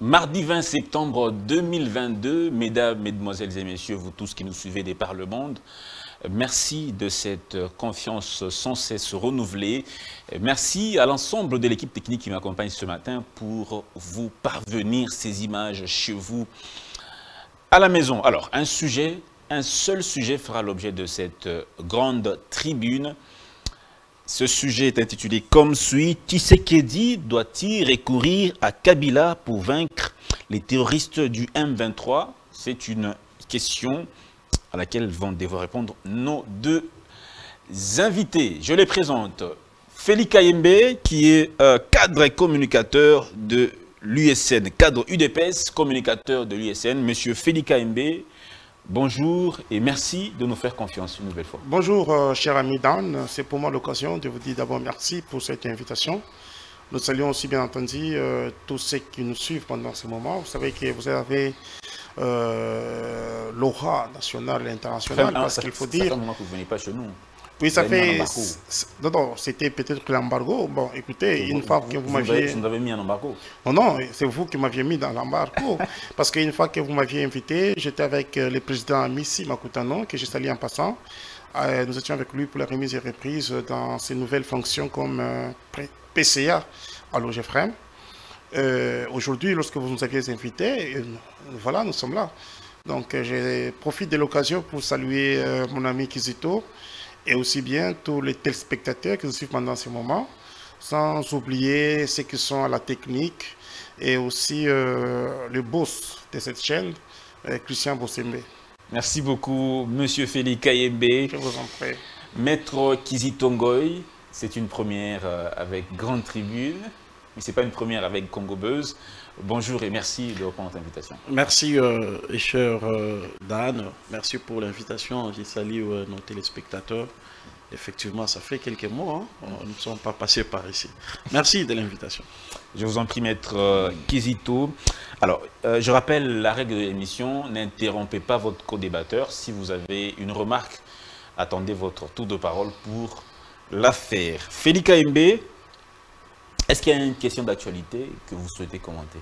Mardi 20 septembre 2022, mesdames, mesdemoiselles et messieurs, vous tous qui nous suivez des par le monde, merci de cette confiance sans cesse renouvelée. Merci à l'ensemble de l'équipe technique qui m'accompagne ce matin pour vous parvenir ces images chez vous à la maison. Alors, un seul sujet fera l'objet de cette grande tribune. Ce sujet est intitulé comme suit: Tshisekedi doit-il recourir à Kabila pour vaincre les terroristes du M23? C'est une question à laquelle vont devoir répondre nos deux invités. Je les présente. Félix Kayembe, qui est cadre et communicateur de l'USN, cadre UDPS, communicateur de l'USN. Monsieur Félix Kayembe, bonjour et merci de nous faire confiance une nouvelle fois. Bonjour, cher ami Dan. C'est pour moi l'occasion de vous dire d'abord merci pour cette invitation. Nous saluons aussi bien entendu tous ceux qui nous suivent pendant ce moment. Vous savez que vous avez l'aura nationale et internationale, parce qu'il faut dire... Ça fait un moment que vous ne venez pas chez nous. Oui, ça fait... Non, c'était peut-être l'embargo. Bon, écoutez, une fois que vous m'aviez... Vous avez mis un embargo? Non, non, c'est vous qui m'aviez mis dans l'embargo. Parce qu'une fois que vous m'aviez invité, j'étais avec le président Missi Makutano, que j'ai salué en passant. Nous étions avec lui pour la remise et reprise dans ses nouvelles fonctions comme PCA à l'OGFREM. Aujourd'hui, lorsque vous nous aviez invités, voilà, nous sommes là. Donc, je profite de l'occasion pour saluer mon ami Kizito, et aussi bien tous les téléspectateurs qui nous suivent pendant ce moment, sans oublier ceux qui sont à la technique et aussi le boss de cette chaîne, Christian Bossembe. Merci beaucoup, Monsieur Félix Kayembe. Je vous en prie. Maître Kizito Ngoy, c'est une première avec Grande Tribune, mais ce n'est pas une première avec Congo Buzz. Bonjour et merci de reprendre notre invitation. Merci, cher Dan. Merci pour l'invitation. Je salue nos téléspectateurs. Effectivement, ça fait quelques mois. Hein. Nous ne sommes pas passés par ici. Merci de l'invitation. Je vous en prie, Maître Kizito. Alors, je rappelle la règle de l'émission. N'interrompez pas votre co-débatteur. Si vous avez une remarque, attendez votre tour de parole pour la faire. Félix Kayembe, est-ce qu'il y a une question d'actualité que vous souhaitez commenter?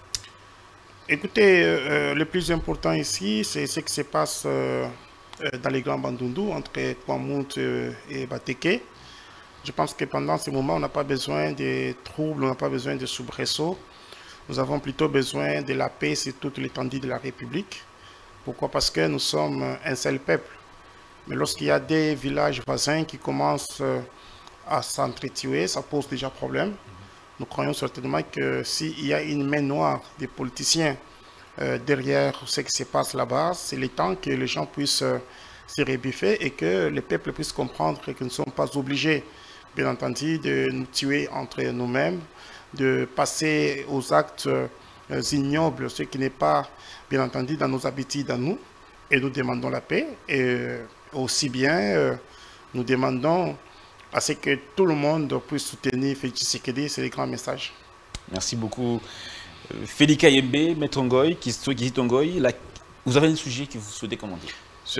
Écoutez, le plus important ici, c'est ce qui se passe dans les Grands Bandundu, entre Kwamount et Bateke. Je pense que pendant ce moment, on n'a pas besoin de troubles, on n'a pas besoin de soubresauts. Nous avons plutôt besoin de la paix sur toute l'étendue de la République. Pourquoi? Parce que nous sommes un seul peuple. Mais lorsqu'il y a des villages voisins qui commencent à s'entretuer, ça pose déjà problème. Nous croyons certainement que s'il y a une main noire des politiciens derrière ce qui se passe là-bas, c'est le temps que les gens puissent se rebiffer et que le peuple puisse comprendre que nous ne sommes pas obligés, bien entendu, de nous tuer entre nous-mêmes, de passer aux actes ignobles, ce qui n'est pas, bien entendu, dans nos habitudes à nous. Et nous demandons la paix. Et aussi bien, nous demandons à ce que tout le monde puisse soutenir Félix Tshisekedi. C'est le grand message. Merci beaucoup. Félix Kayembe, Maître Ngoy, Kizito Ngoy, vous avez un sujet que vous souhaitez commenter? C'est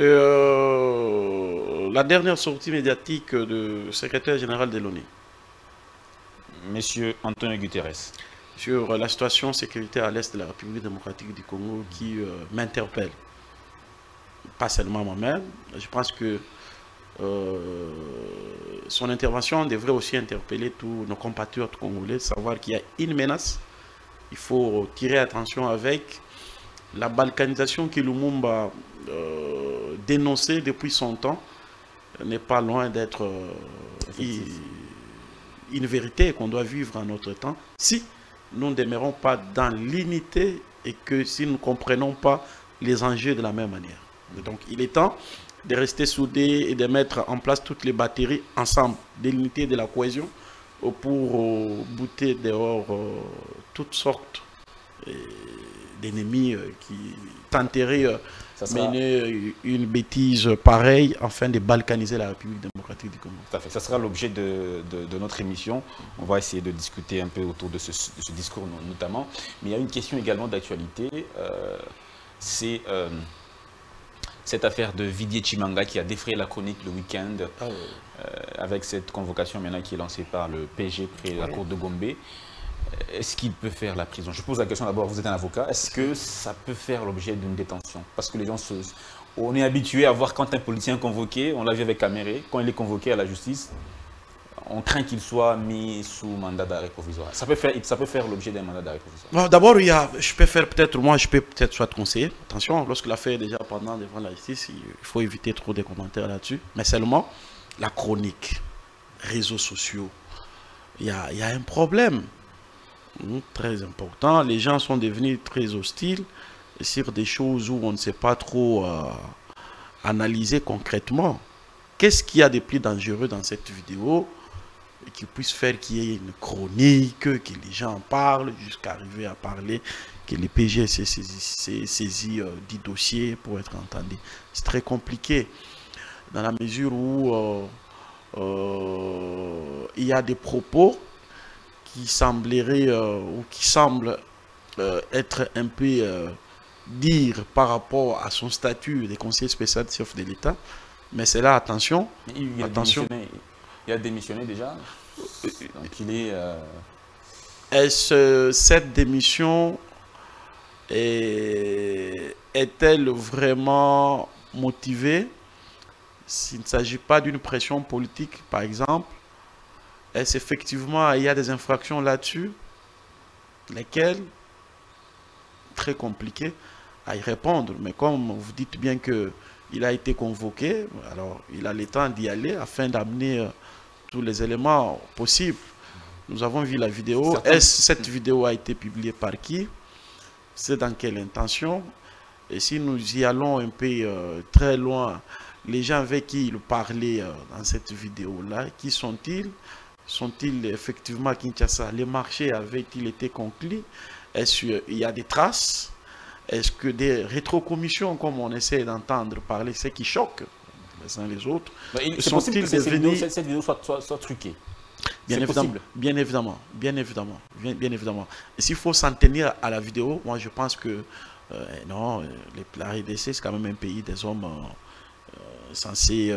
la dernière sortie médiatique du secrétaire général de l'ONU. Monsieur Antonio Guterres. Sur la situation sécuritaire à l'est de la République démocratique du Congo qui m'interpelle. Pas seulement moi-même, je pense que son intervention devrait aussi interpeller tous nos compatriotes congolais, savoir qu'il y a une menace. Il faut tirer attention avec la balkanisation que Lumumba dénonçait depuis son temps, n'est pas loin d'être une vérité qu'on doit vivre en notre temps, si nous ne demeurons pas dans l'unité et que si nous ne comprenons pas les enjeux de la même manière. Donc il est temps de rester soudés et de mettre en place toutes les batteries ensemble, de l'unité et de la cohésion pour bouter dehors toutes sortes d'ennemis qui tenteraient mener une bêtise pareille afin de balkaniser la République démocratique du Congo. Tout à fait. Ça sera l'objet de notre émission. On va essayer de discuter un peu autour de ce discours notamment. Mais il y a une question également d'actualité. C'est cette affaire de Didier Chimanga qui a défrayé la chronique le week-end avec cette convocation maintenant qui est lancée par le PG près de la cour de Gombe. est-ce qu'il peut faire la prison? Je pose la question d'abord, vous êtes un avocat, est-ce que ça peut faire l'objet d'une détention? Parce que les gens on est habitué à voir quand un politicien est convoqué, on l'a vu avec Caméré, quand il est convoqué à la justice, on craint qu'il soit mis sous mandat d'arrêt provisoire. Ça peut faire l'objet d'un mandat d'arrêt provisoire. D'abord, je peux peut-être soit conseiller. Attention, lorsque l'affaire est déjà pendant devant la justice, il faut éviter trop de commentaires là-dessus. Mais seulement, la chronique, réseaux sociaux, il y a un problème très important. Les gens sont devenus très hostiles sur des choses où on ne sait pas trop analyser concrètement. Qu'est-ce qu'il y a de plus dangereux dans cette vidéo qui puisse faire qu'il y ait une chronique, que les gens en parlent, jusqu'à arriver à parler, que les PG s'est saisi 10 dossiers pour être entendu. C'est très compliqué, dans la mesure où il y a des propos qui sembleraient, ou qui semblent être un peu dire par rapport à son statut de conseiller spécial de chef de l'État. Mais c'est là, attention. Attention. Il a démissionné déjà. Donc il est... Cette démission est-elle vraiment motivée? S'il ne s'agit pas d'une pression politique, par exemple, est-ce effectivement il y a des infractions là-dessus, lesquelles très compliqué à y répondre. Mais comme vous dites bien que il a été convoqué, alors il a le temps d'y aller afin d'amener tous les éléments possibles. Nous avons vu la vidéo. Cette vidéo a été publiée par qui? C'est dans quelle intention? Et si nous y allons un peu très loin, les gens avec qui il parlait dans cette vidéo-là, qui sont-ils? Sont-ils effectivement à Kinshasa? Les marchés avaient-ils été conclus? Est-ce qu'il y a des traces? Est-ce que des rétrocommissions, comme on essaie d'entendre parler, c'est qui choque les uns les autres? C'est possible que cette vidéo soit truquée. Bien évidemment. Et s'il faut s'en tenir à la vidéo, moi je pense que non, la RDC c'est quand même un pays des hommes censés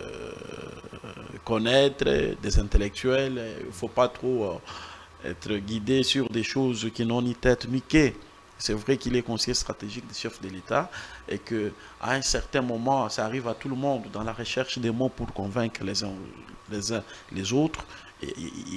connaître, des intellectuels. Il ne faut pas trop être guidé sur des choses qui n'ont ni tête ni quai. C'est vrai qu'il est conseiller stratégique du chef de l'État et qu'à un certain moment, ça arrive à tout le monde dans la recherche des mots pour convaincre les uns les autres. Et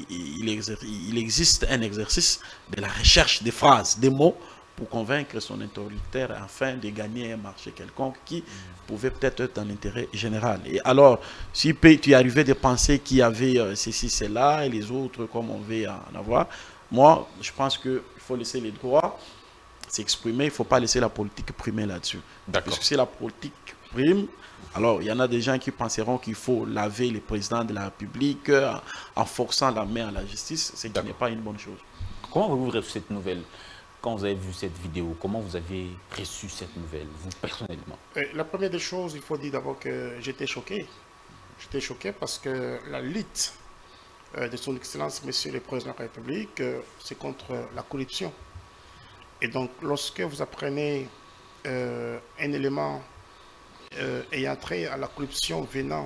il existe un exercice de la recherche des phrases, des mots pour convaincre son interlocuteur afin de gagner un marché quelconque qui pouvait peut-être être dans l'intérêt général. Et alors, si tu arrivais de penser qu'il y avait ceci, cela et les autres comme on veut en avoir, moi, je pense qu'il faut laisser les droits s'exprimer, il ne faut pas laisser la politique primer là-dessus. Parce que si la politique prime, alors il y en a des gens qui penseront qu'il faut laver le président de la République en forçant la main à la justice, ce qui n'est pas une bonne chose. Comment avez-vous reçu cette nouvelle? Quand vous avez vu cette vidéo, comment vous avez reçu cette nouvelle, vous personnellement? La première des choses, il faut dire d'abord que j'étais choqué. J'étais choqué parce que la lutte de son Excellence, Monsieur le Président de la République, c'est contre la corruption. Et donc, lorsque vous apprenez un élément ayant trait à la corruption venant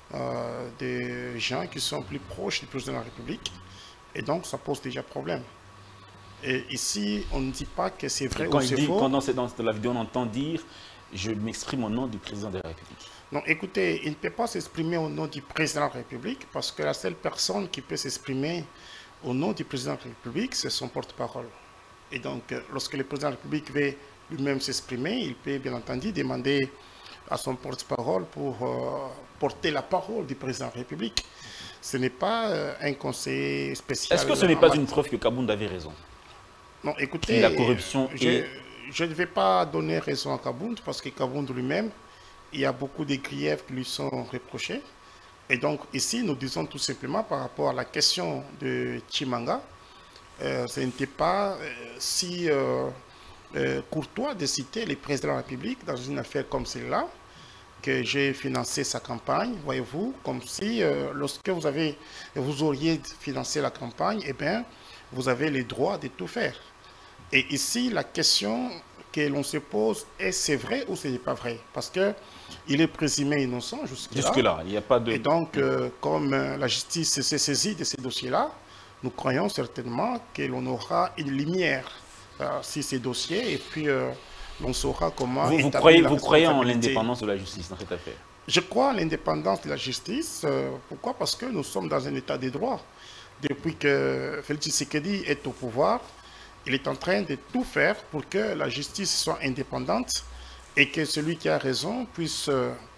des gens qui sont plus proches du président de la République, et donc ça pose déjà problème. Et ici, on ne dit pas que c'est vrai ou c'est faux. Quand dans la vidéo, on entend dire « je m'exprime au nom du président de la République ». Non, écoutez, il ne peut pas s'exprimer au nom du président de la République parce que la seule personne qui peut s'exprimer au nom du président de la République, c'est son porte-parole. Et donc, lorsque le président de la République veut lui-même s'exprimer, il peut bien entendu demander à son porte-parole pour porter la parole du président de la République. Ce n'est pas un conseiller spécial. Est-ce que ce n'est pas une preuve que Kabound avait raison? Non, écoutez, la corruption je ne vais pas donner raison à Kabound parce que Kabound lui-même, il y a beaucoup de griefs qui lui sont reprochés. Et donc, ici, nous disons tout simplement par rapport à la question de Chimanga, ce n'était pas si courtois de citer le président de la République dans une affaire comme celle-là, que j'ai financé sa campagne, voyez-vous, comme si lorsque vous auriez financé la campagne, eh bien, vous avez le droit de tout faire. Et ici, la question que l'on se pose est c'est vrai ou ce n'est pas vrai? Parce qu'il est présumé innocent jusque-là. Jusque-là, il n'y a pas de... Et donc, comme la justice s'est saisie de ces dossiers-là, nous croyons certainement que l'on aura une lumière sur ces dossiers et puis on saura comment... Vous croyez en l'indépendance de la justice dans cette affaire? Je crois en l'indépendance de la justice. Pourquoi? Parce que nous sommes dans un état de droit. Depuis que Félix Tshisekedi est au pouvoir, il est en train de tout faire pour que la justice soit indépendante et que celui qui a raison puisse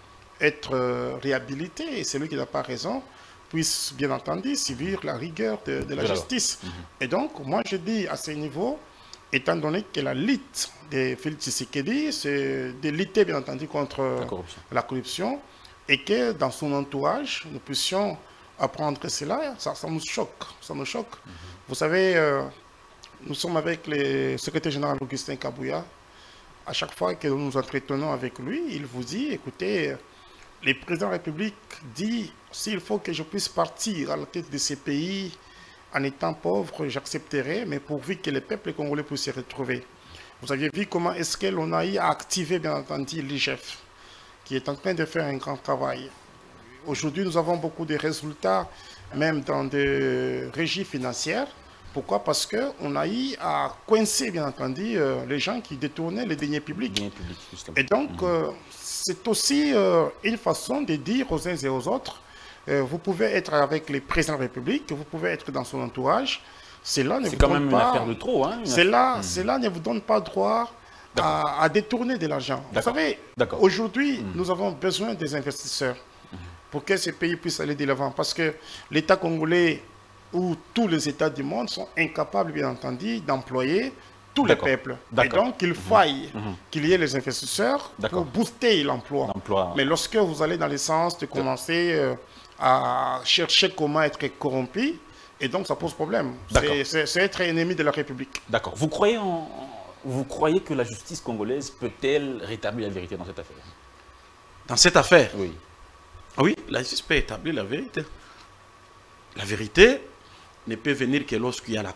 être réhabilité et celui qui n'a pas raison puisse bien entendu subir la rigueur de la justice. Et donc, moi je dis à ce niveau, étant donné que la lutte de Félix Tshisekedi, c'est de lutter bien entendu contre la corruption et que dans son entourage, nous puissions apprendre cela, ça nous choque. Ça nous choque. Vous savez, nous sommes avec le secrétaire général Augustin Kabouya. À chaque fois que nous nous entretenons avec lui, il vous dit, écoutez, le président de la République dit, s'il faut que je puisse partir à la tête de ces pays en étant pauvre, j'accepterai, mais pourvu que le peuple congolais puisse se retrouver. Vous aviez vu comment est-ce que l'on a eu à activer, bien entendu, l'IGF, qui est en train de faire un grand travail. Aujourd'hui, nous avons beaucoup de résultats, même dans des régies financières. Pourquoi? Parce qu'on a eu à coincer, bien entendu, les gens qui détournaient les deniers publics. Et donc, c'est aussi une façon de dire aux uns et aux autres, vous pouvez être avec le président de la République, vous pouvez être dans son entourage. Cela ne vous quand donne même pas, une affaire de trop. Hein, cela ne vous donne pas droit à détourner de l'argent. Vous savez, aujourd'hui, nous avons besoin des investisseurs pour que ces pays puissent aller de l'avant. Parce que l'État congolais ou tous les États du monde sont incapables, bien entendu, d'employer tous les peuples. Et donc, il faille qu'il y ait les investisseurs pour booster l'emploi. Mais lorsque vous allez dans le sens de commencer à chercher comment être corrompu, et donc ça pose problème. C'est être ennemi de la République. D'accord. Vous croyez que la justice congolaise peut-elle rétablir la vérité dans cette affaire? Dans cette affaire? Oui. Oui, la justice peut établir la vérité. La vérité ne peut venir que lorsqu'il y a la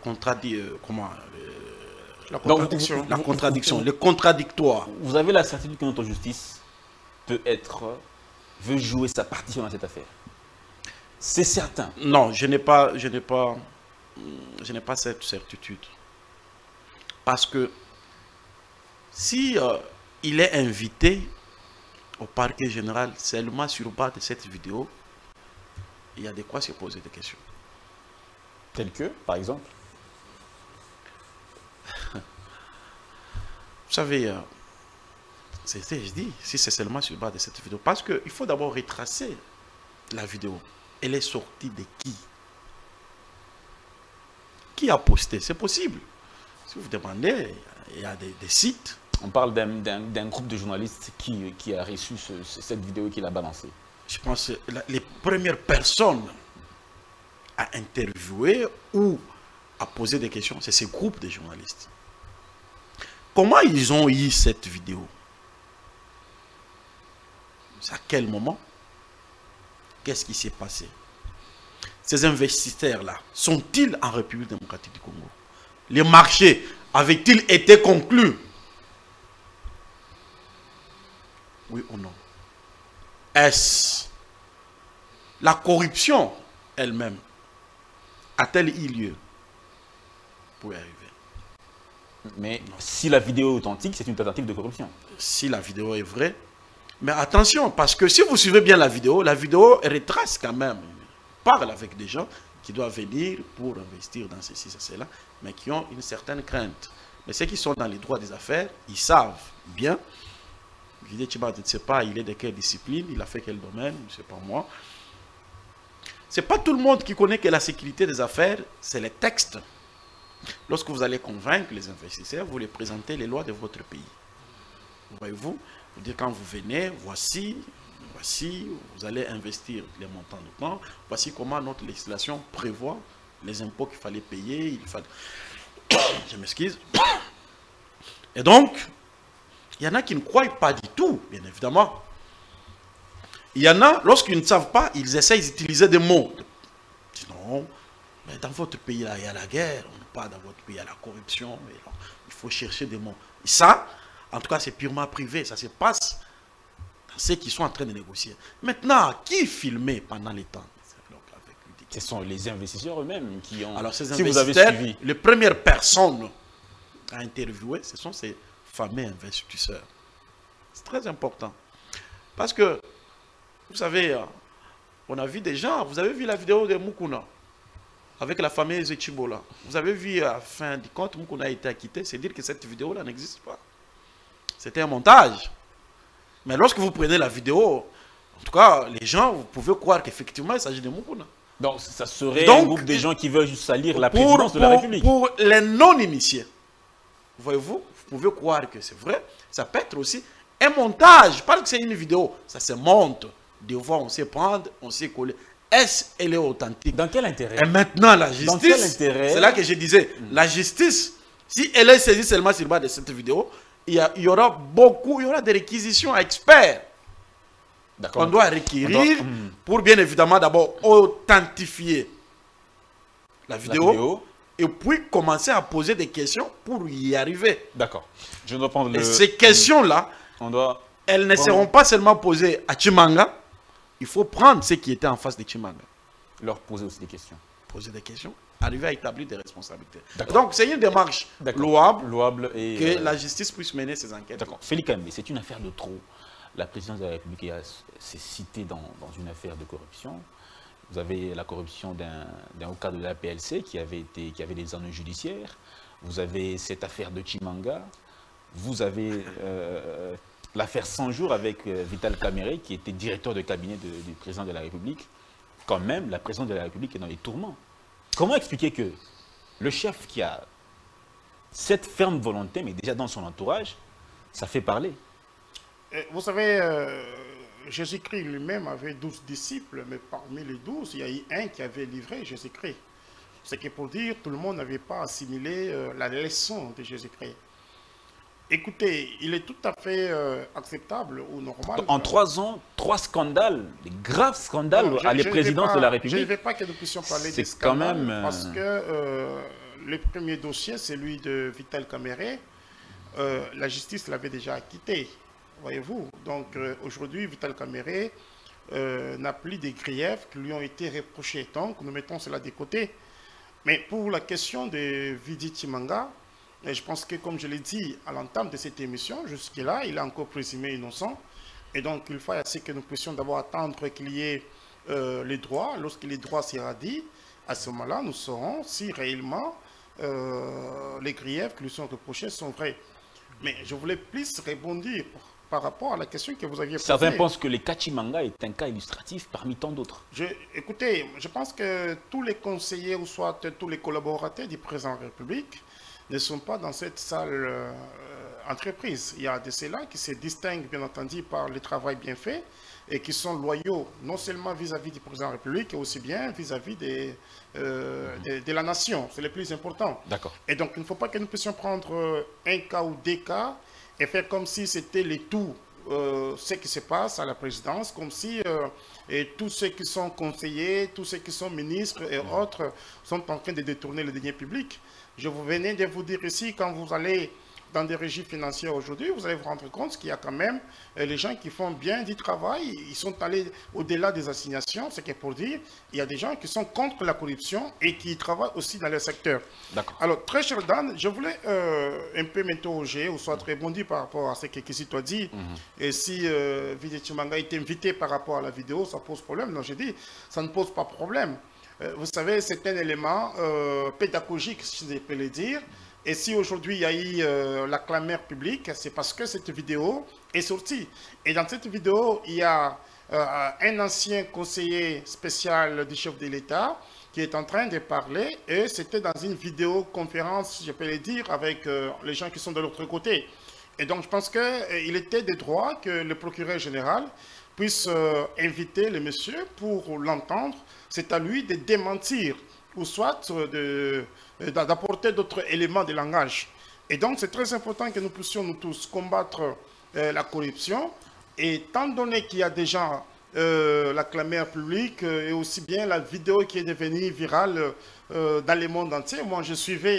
contradiction, le contradictoire. Vous avez la certitude que notre justice veut jouer sa partition dans cette affaire? C'est certain. Non, je n'ai pas cette certitude. Parce que si il est invité au parquet général seulement sur base de cette vidéo, il y a de quoi se poser des questions. Telles que, par exemple? Vous savez, je dis, si c'est seulement sur base de cette vidéo, parce qu'il faut d'abord retracer la vidéo. Elle est sortie de qui? Qui a posté? C'est possible. Si vous demandez, il y a des sites. On parle d'un groupe de journalistes qui a reçu cette vidéo et qui l'a balancée. Je pense que les premières personnes à interviewer ou à poser des questions, c'est ces groupes de journalistes. Comment ils ont eu cette vidéo? À quel moment? Qu'est-ce qui s'est passé? Ces investisseurs-là, sont-ils en République démocratique du Congo? Les marchés avaient-ils été conclus? Oui ou non? Est-ce la corruption elle-même a-t-elle eu lieu pour y arriver? Mais non. Si la vidéo est authentique, c'est une tentative de corruption. Si la vidéo est vraie, mais attention, parce que si vous suivez bien la vidéo retrace quand même, parle avec des gens qui doivent venir pour investir dans ceci, cela, mais qui ont une certaine crainte. Mais ceux qui sont dans les droits des affaires, ils savent bien. Je ne sais pas, il est de quelle discipline, il a fait quel domaine, je ne sais pas moi. Ce n'est pas tout le monde qui connaît que la sécurité des affaires, c'est les textes. Lorsque vous allez convaincre les investisseurs, vous les présentez les lois de votre pays. Voyez-vous, vous dites quand vous venez, voici, vous allez investir les montants de temps, voici comment notre législation prévoit les impôts qu'il fallait payer, il fallait... Je m'excuse. Et donc, il y en a qui ne croient pas du tout, bien évidemment. Il y en a, lorsqu'ils ne savent pas, ils essayent d'utiliser des mots. Sinon, mais dans votre pays, là, il y a la guerre, on n'est pas dans votre pays, il y a la corruption, mais non, il faut chercher des mots. Et ça, en tout cas, c'est purement privé, ça se passe dans ceux qui sont en train de négocier. Maintenant, qui filmait pendant les temps? Donc, avec lui, Ce sont les investisseurs eux-mêmes qui ont... Alors, ces si vous avez investisseurs, suivi... les premières personnes à interviewer, ce sont ces fameux investisseurs. C'est très important. Parce que, vous savez, on a vu des gens, vous avez vu la vidéo de Moukouna, avec la fameuse Chibola. Vous avez vu, à fin du compte, Moukouna a été acquitté, c'est dire que cette vidéo-là n'existe pas. C'était un montage. Mais lorsque vous prenez la vidéo, en tout cas, les gens, vous pouvez croire qu'effectivement, il s'agit de Moukouna. Donc, ça serait Donc, un groupe de gens qui veulent juste salir la présidence de la République. Pour les non-initiés, voyez-vous, vous pouvez croire que c'est vrai. Ça peut être aussi un montage. Pas que c'est une vidéo, ça se monte. Des fois, on sait prendre, on sait coller. Est-ce qu'elle est authentique? Dans quel intérêt? Et maintenant, la Dans quel justice, intérêt? c'est là que je disais, la justice, si elle est saisie seulement sur base de cette vidéo, il y aura des réquisitions à experts. On doit requérir pour bien évidemment d'abord authentifier la vidéo et puis commencer à poser des questions pour y arriver. D'accord. Je dois prendre Et ces questions-là, elles ne seront pas seulement posées à Chimanga. Il faut prendre ceux qui étaient en face de Chimanga. Leur poser aussi des questions. Poser des questions, arriver à établir des responsabilités. Donc c'est une démarche louable et que la justice puisse mener ses enquêtes. D'accord. Félix Kambé, c'est une affaire de trop. La présidence de la République s'est citée dans une affaire de corruption. Vous avez la corruption d'un haut cadre de la PLC qui avait des ennuis judiciaires. Vous avez cette affaire de Chimanga. Vous avez l'affaire 100 jours avec Vital Kamerhe qui était directeur de cabinet du président de la République. Quand même, la présidence de la République est dans les tourments. Comment expliquer que le chef qui a cette ferme volonté, mais déjà dans son entourage, ça fait parler? Vous savez, Jésus-Christ lui-même avait 12 disciples, mais parmi les 12, il y a eu un qui avait livré Jésus-Christ. C'est que pour dire, tout le monde n'avait pas assimilé la leçon de Jésus-Christ. Écoutez, il est tout à fait acceptable ou normal. En 3 ans, 3 scandales, des graves scandales à la présidence de la République. Je ne veux pas que nous puissions parler des scandales, quand même, parce que le premier dossier, celui de Vital Kamerhe, la justice l'avait déjà acquitté. Voyez-vous, donc aujourd'hui, Vital Kamerhe n'a plus des griefs qui lui ont été reprochés. Donc, nous mettons cela de côté. Mais pour la question de Vidi Chimanga, je pense que, comme je l'ai dit à l'entame de cette émission, jusque-là, il est encore présumé innocent. Et donc, il faut assez que nous puissions d'abord attendre qu'il y ait les droits. Lorsque les droits seront dit, à ce moment-là, nous saurons si réellement les griefs qui lui sont reprochés sont vrais. Mais je voulais plus rebondir par rapport à la question que vous aviez posée. Certains pensent que le cas Chimanga est un cas illustratif parmi tant d'autres. Écoutez, je pense que tous les conseillers ou soit tous les collaborateurs du président de la République ne sont pas dans cette salle entreprise. Il y a de ceux-là qui se distinguent bien entendu par le travail bien fait et qui sont loyaux non seulement vis-à-vis du président de la République, mais aussi bien vis-à-vis de la nation. C'est le plus important. D'accord. Et donc, il ne faut pas que nous puissions prendre un cas ou des cas et faire comme si c'était les tout ce qui se passe à la présidence, comme si et tous ceux qui sont conseillers, tous ceux qui sont ministres et autres sont en train de détourner les deniers publics. Je vous venais de vous dire ici, quand vous allez dans des régies financières aujourd'hui, vous allez vous rendre compte qu'il y a quand même les gens qui font bien du travail, ils sont allés au-delà des assignations, c'est que pour dire, il y a des gens qui sont contre la corruption et qui travaillent aussi dans le secteur. D'accord. Alors, très cher Dan, je voulais un peu m'interroger, ou soit rebondir par rapport à ce que Kisi t'a dit, et si Vidi Chimanga est invité par rapport à la vidéo, ça pose problème. Non, j'ai dit, ça ne pose pas problème. Vous savez, c'est un élément pédagogique, si je peux le dire. Et si aujourd'hui il y a eu la clameur publique, c'est parce que cette vidéo est sortie. Et dans cette vidéo, il y a un ancien conseiller spécial du chef de l'État qui est en train de parler. Et c'était dans une vidéoconférence, je peux le dire, avec les gens qui sont de l'autre côté. Et donc je pense qu'il était de droit que le procureur général puisse inviter le monsieur pour l'entendre. C'est à lui de démentir ou soit d'apporter d'autres éléments de langage. Et donc, c'est très important que nous puissions nous tous combattre la corruption. Et étant donné qu'il y a déjà la clameur publique et aussi bien la vidéo qui est devenue virale dans le monde entier. Moi, je suivais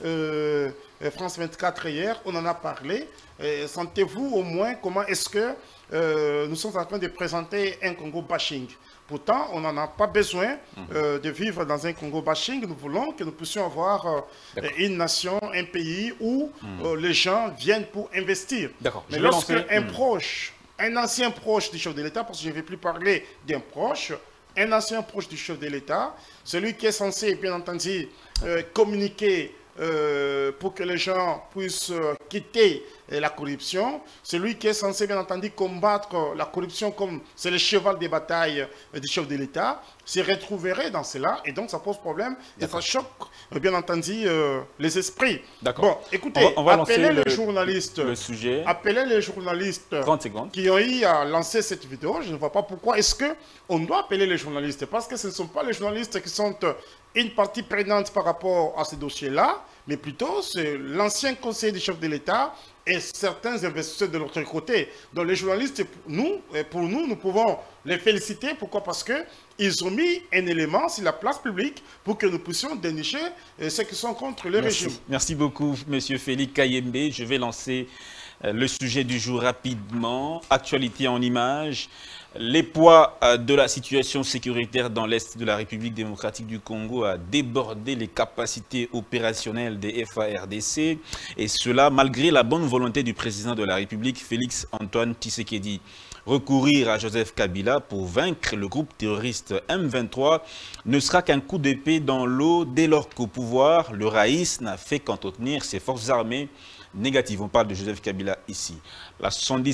France 24 hier, on en a parlé. Sentez-vous au moins comment est-ce que nous sommes en train de présenter un Congo bashing? Pourtant, on n'en a pas besoin de vivre dans un Congo bashing. Nous voulons que nous puissions avoir une nation, un pays où les gens viennent pour investir. Mais lorsque un proche, un ancien proche du chef de l'État, parce que je ne vais plus parler d'un proche, un ancien proche du chef de l'État, celui qui est censé, bien entendu, communiquer pour que les gens puissent quitter la corruption, celui qui est censé, bien entendu, combattre la corruption comme c'est le cheval de bataille du chef de l'État, se retrouverait dans cela, et donc ça pose problème, et ça choque, bien entendu, les esprits. Bon, écoutez, on va appelez les journalistes, appelez les journalistes 30 secondes. Qui ont eu à lancer cette vidéo. Je ne vois pas pourquoi est-ce qu'on doit appeler les journalistes, parce que ce ne sont pas les journalistes qui sont une partie prenante par rapport à ce dossier-là, mais plutôt c'est l'ancien conseiller du chef de l'État et certains investisseurs de l'autre côté. Donc les journalistes, pour nous, nous pouvons les féliciter. Pourquoi? Parce qu'ils ont mis un élément sur la place publique pour que nous puissions dénicher ceux qui sont contre le régime. Merci beaucoup, M. Félix Kayembe. Je vais lancer le sujet du jour rapidement. Actualité en images. Les poids de la situation sécuritaire dans l'Est de la République démocratique du Congo a débordé les capacités opérationnelles des FARDC, et cela malgré la bonne volonté du président de la République, Félix Antoine Tshisekedi. Recourir à Joseph Kabila pour vaincre le groupe terroriste M23 ne sera qu'un coup d'épée dans l'eau dès lors qu'au pouvoir, le Raïs n'a fait qu'entretenir ses forces armées négatives. On parle de Joseph Kabila ici. La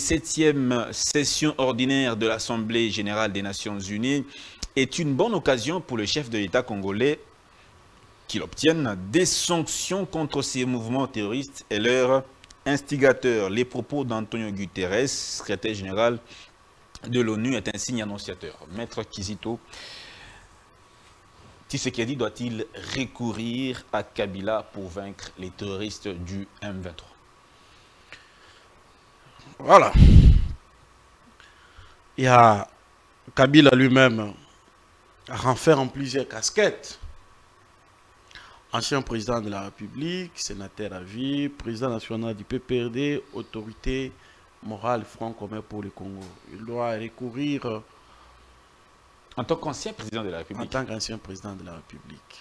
77e session ordinaire de l'Assemblée générale des Nations unies est une bonne occasion pour le chef de l'État congolais qu'il obtienne des sanctions contre ces mouvements terroristes et leurs instigateurs. Les propos d'Antonio Guterres, secrétaire général de l'ONU, est un signe annonciateur. Maître Kizito, Tshisekedi doit-il recourir à Kabila pour vaincre les terroristes du M23? Voilà. Il y a Kabila lui-même renferme plusieurs casquettes. Ancien président de la République, sénateur à vie, président national du PPRD, autorité morale Front commun pour le Congo. Il doit recourir en tant qu'ancien président de la République. En tant qu'ancien président de la République.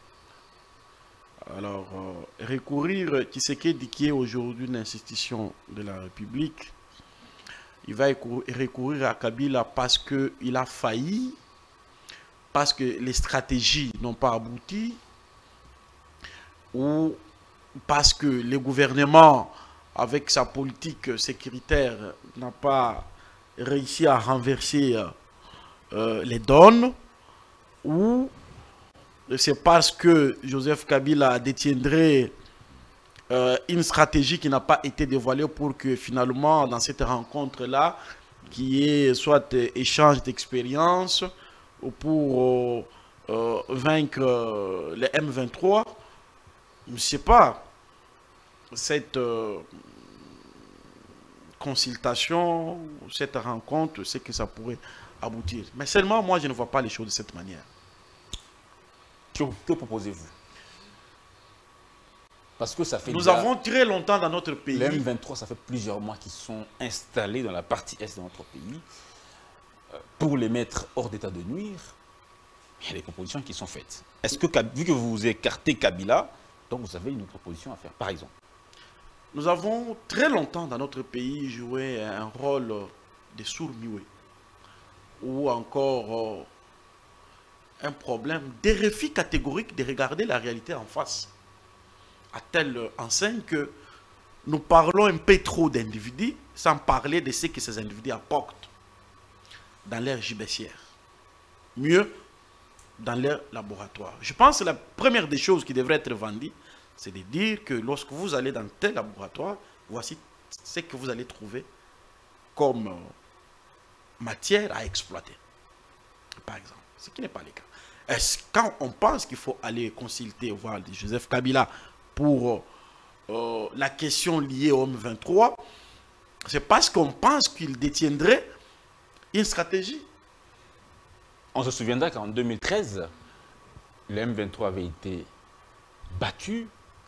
Alors, recourir, Tshisekedi qui est aujourd'hui une institution de la République, il va recourir à Kabila parce qu'il a failli, parce que les stratégies n'ont pas abouti, ou parce que le gouvernement, avec sa politique sécuritaire, n'a pas réussi à renverser les donnes, ou c'est parce que Joseph Kabila détiendrait une stratégie qui n'a pas été dévoilée pour que finalement, dans cette rencontre-là, qui est soit échange d'expérience ou pour vaincre les M23, je ne sais pas, cette consultation, cette rencontre, c'est que ça pourrait aboutir. Mais seulement, moi, je ne vois pas les choses de cette manière. Que proposez-vous? Parce que ça fait Nous avons très longtemps dans notre pays. Les M23, ça fait plusieurs mois qu'ils sont installés dans la partie est de notre pays. Pour les mettre hors d'état de nuire, il y a des propositions qui sont faites. Est-ce que, vu que vous écartez Kabila, donc vous avez une autre proposition à faire, par exemple? Nous avons très longtemps dans notre pays joué un rôle de sourd-muet, ou encore un problème de refus catégorique de regarder la réalité en face, à telle enseigne que nous parlons un peu trop d'individus sans parler de ce que ces individus apportent dans leur gibecière, mieux dans leur laboratoire. Je pense que la première des choses qui devrait être vendue, c'est de dire que lorsque vous allez dans tel laboratoire, voici ce que vous allez trouver comme matière à exploiter, par exemple. Ce qui n'est pas le cas. Est-ce quand on pense qu'il faut aller consulter, voir Joseph Kabila pour la question liée au M23, c'est parce qu'on pense qu'il détiendrait une stratégie. On se souviendra qu'en 2013, le M23 avait été battu.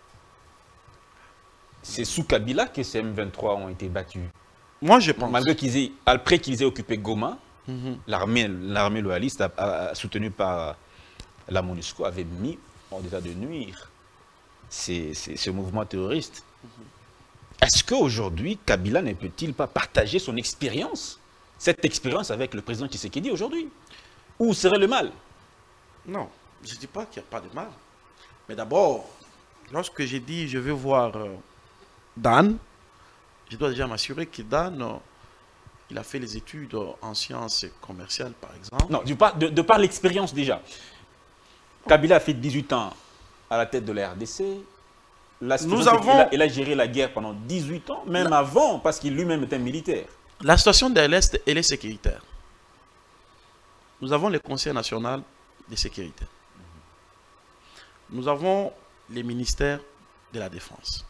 C'est sous Kabila que ces M23 ont été battus. Moi, je pense. Malgré après qu'ils aient occupé Goma, L'armée loyaliste soutenue par la MONUSCO avait mis en état de nuire ce mouvement terroriste. Est-ce qu'aujourd'hui, Kabila ne peut-il pas partager son expérience, cette expérience avec le président Tshisekedi aujourd'hui? Où serait le mal? Non, je ne dis pas qu'il n'y a pas de mal. Mais d'abord, lorsque j'ai dit je veux voir Dan, je dois déjà m'assurer que Dan, il a fait les études en sciences commerciales, par exemple. Non, de par l'expérience déjà. Kabila a fait 18 ans à la tête de la RDC. Il a géré la guerre pendant 18 ans, même avant, parce qu'il lui-même était militaire. La situation de l'Est, elle est sécuritaire. Nous avons le Conseil national de sécurité. Nous avons les ministères de la Défense.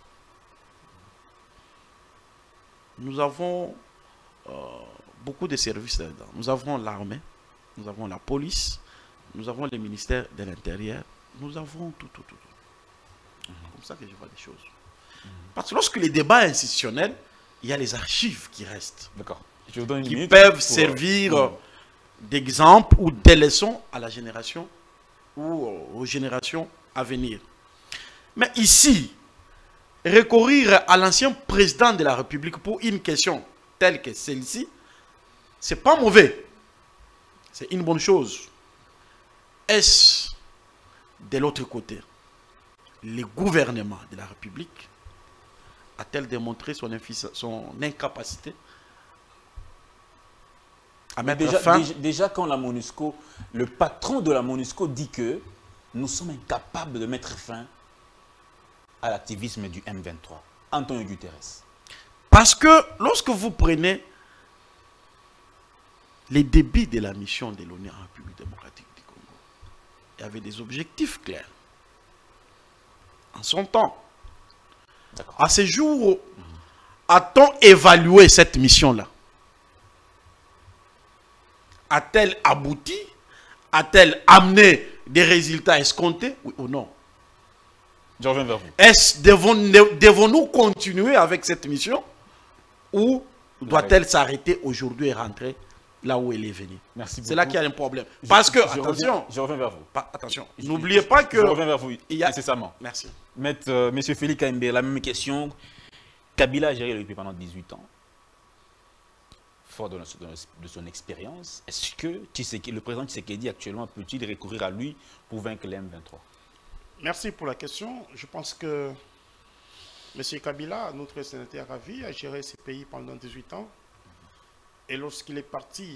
Nous avons beaucoup de services là-dedans. Nous avons l'armée, nous avons la police, nous avons les ministères de l'Intérieur, nous avons tout. C'est comme ça que je vois les choses. Parce que lorsque les débats institutionnels, il y a les archives qui restent. D'accord. Qui peuvent servir d'exemple ou de leçons à la génération ou aux générations à venir. Mais ici, recourir à l'ancien président de la République pour une question telle que celle-ci, c'est pas mauvais. C'est une bonne chose. Est-ce de l'autre côté, le gouvernement de la République a-t-elle démontré son incapacité à mettre fin? Déjà quand la MONUSCO, le patron de la MONUSCO dit que nous sommes incapables de mettre fin à l'activisme du M23. Antonio Guterres. Parce que lorsque vous prenez les débits de la mission de l'ONU en République démocratique du Congo, il y avait des objectifs clairs. En son temps. À ce jour, a-t-on évalué cette mission-là? A-t-elle abouti? A-t-elle amené des résultats escomptés? Oui ou non? Je reviens vers vous. Devons-nous continuer avec cette mission? Ou doit-elle s'arrêter aujourd'hui et rentrer là où elle est venue? Merci beaucoup. C'est là qu'il y a un problème. Parce que, attention. Je reviens vers vous. Attention. N'oubliez pas que... Je reviens vers vous incessamment. Merci. Monsieur Félix Kaimbe, la même question. Kabila a géré le pays pendant 18 ans. Fort de son expérience, est-ce que le président Tshisekedi actuellement peut-il recourir à lui pour vaincre les M23? Merci pour la question. Je pense que M. Kabila, notre sénateur à vie, a géré ce pays pendant 18 ans. Et lorsqu'il est parti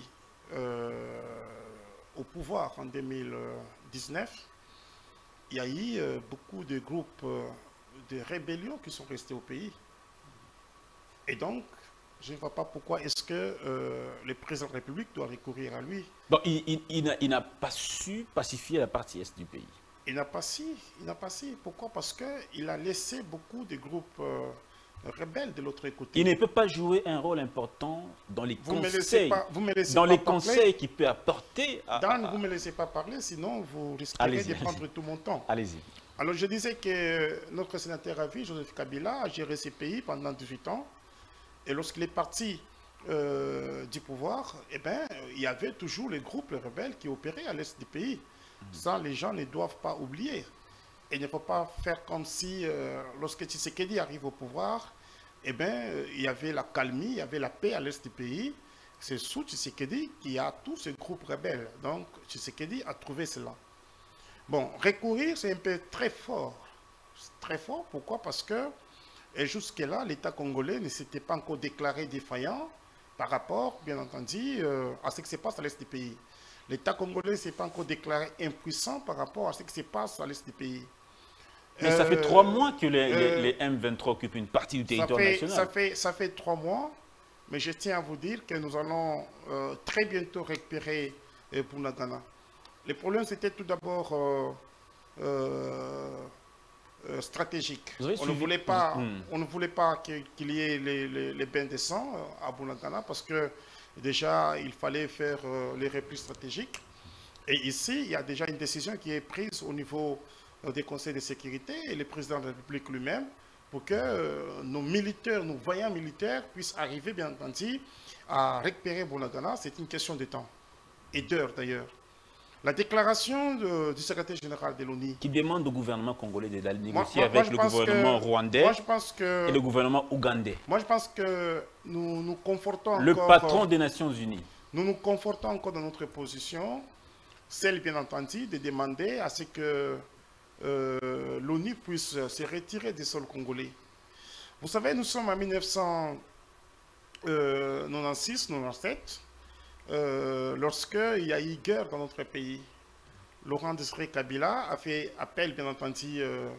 au pouvoir en 2019, il y a eu beaucoup de groupes de rébellions qui sont restés au pays. Et donc, je ne vois pas pourquoi est-ce que le président de la République doit recourir à lui. Bon, il n'a pas su pacifier la partie est du pays. Il n'a pas su. Pourquoi? Parce qu'il a laissé beaucoup de groupes rebelles de l'autre côté. Il ne peut pas jouer un rôle important dans les conseils, qui peut apporter... Dan, vous ne me laissez pas parler, sinon vous risquerez de prendre tout mon temps. Allez-y. Alors je disais que notre sénateur à vie, Joseph Kabila, a géré ce pays pendant 18 ans. Et lorsqu'il est parti du pouvoir, eh ben, il y avait toujours les groupes rebelles qui opéraient à l'est du pays. Ça, les gens ne doivent pas oublier. Et il ne faut pas faire comme si, lorsque Tshisekedi arrive au pouvoir, eh ben, il y avait la calmie, il y avait la paix à l'est du pays. C'est sous Tshisekedi qu'il y a tous ces groupes rebelles. Donc, Tshisekedi a trouvé cela. Bon, recourir, c'est un peu très fort. Très fort, pourquoi? Parce que jusque-là, l'État congolais ne s'était pas encore déclaré défaillant par rapport, bien entendu, à ce qui se passe à l'est du pays. L'État congolais ne s'est pas encore déclaré impuissant par rapport à ce qui se passe à l'est du pays. Mais ça fait 3 mois que les M23 occupent une partie du territoire national. Ça fait 3 mois, mais je tiens à vous dire que nous allons très bientôt récupérer Bunagana. Le problème, c'était tout d'abord stratégique. On ne voulait pas qu'il y ait les bains de sang à Bunagana parce que déjà, il fallait faire les replis stratégiques. Et ici, il y a déjà une décision qui est prise au niveau des conseils de sécurité et le président de la République lui-même pour que nos militaires, nos voyants militaires puissent arriver, bien entendu, à récupérer Bunagana. C'est une question de temps et d'heure d'ailleurs. La déclaration du secrétaire général de l'ONU qui demande au gouvernement congolais de négocier avec le gouvernement rwandais et le gouvernement ougandais. Moi, je pense que nous nous confortons encore... Le patron des Nations Unies. Nous nous confortons encore dans notre position, celle, bien entendu, de demander à ce que l'ONU puisse se retirer des sols congolais. Vous savez, nous sommes en 1996-97, lorsqu'il y a eu guerre dans notre pays. Laurent Désiré Kabila a fait appel, bien entendu,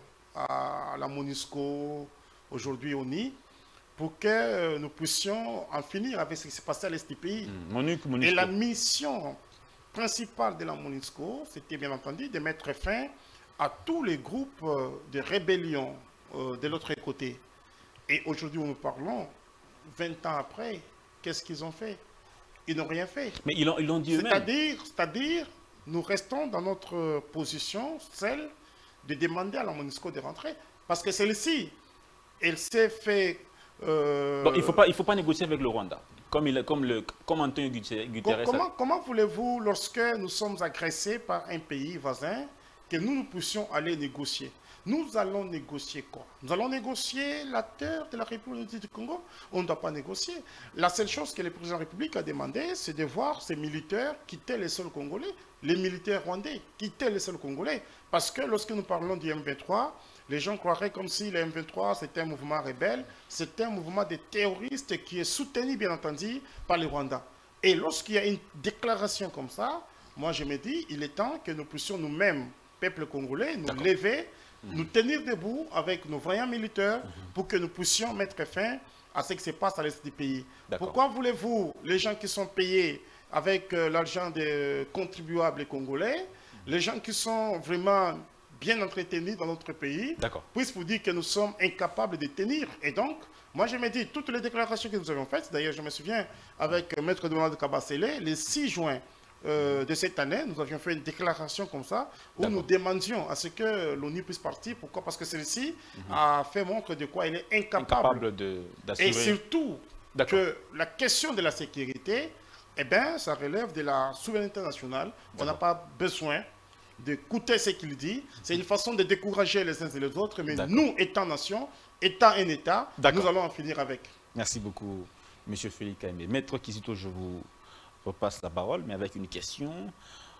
à la MONUSCO, aujourd'hui ONU, pour que nous puissions en finir avec ce qui s'est passé à l'est du pays. Et la mission principale de la MONUSCO, c'était bien entendu de mettre fin à tous les groupes de rébellion de l'autre côté. Et aujourd'hui, où nous parlons, 20 ans après, qu'est-ce qu'ils ont fait? Ils n'ont rien fait. Mais ils l'ont dit eux-mêmes. C'est-à-dire, nous restons dans notre position, celle de demander à la MONUSCO de rentrer. Parce que celle-ci, elle s'est fait... Bon, il faut pas négocier avec le Rwanda, comme Antonio Guterres. Comment voulez-vous, lorsque nous sommes agressés par un pays voisin, que nous puissions aller négocier? Nous allons négocier quoi? Nous allons négocier la terre de la République du Congo? On ne doit pas négocier. La seule chose que le président de la République a demandé, c'est de voir ces militaires quitter les sols congolais, les militaires rwandais quitter les sols congolais. Parce que lorsque nous parlons du M23, les gens croiraient comme si le M23 c'était un mouvement rebelle, c'est un mouvement de terroristes qui est soutenu bien entendu par les Rwandais. Et lorsqu'il y a une déclaration comme ça, moi je me dis, il est temps que nous puissions nous-mêmes, peuple congolais, nous lever, nous tenir debout avec nos voyants militaires pour que nous puissions mettre fin à ce qui se passe à l'est du pays. Pourquoi voulez-vous, les gens qui sont payés avec l'argent des contribuables congolais, les gens qui sont vraiment bien entretenus dans notre pays, puissent vous dire que nous sommes incapables de tenir? Et donc, moi je me dis, toutes les déclarations que nous avons faites, d'ailleurs je me souviens avec Maître Donald Kabasele, le 6 juin de cette année, nous avions fait une déclaration comme ça, où nous demandions à ce que l'ONU puisse partir. Pourquoi? Parce que celle-ci a fait montre de quoi elle est incapable d'assurer. Et surtout, que la question de la sécurité, eh bien, ça relève de la souveraineté nationale. On n'a pas besoin d'écouter ce qu'il dit. C'est une façon de décourager les uns et les autres. Mais nous, étant nation, étant un État, nous allons en finir avec. Merci beaucoup, M. Félix Kaimé. Maître Kizito, je vous repasse la parole, mais avec une question.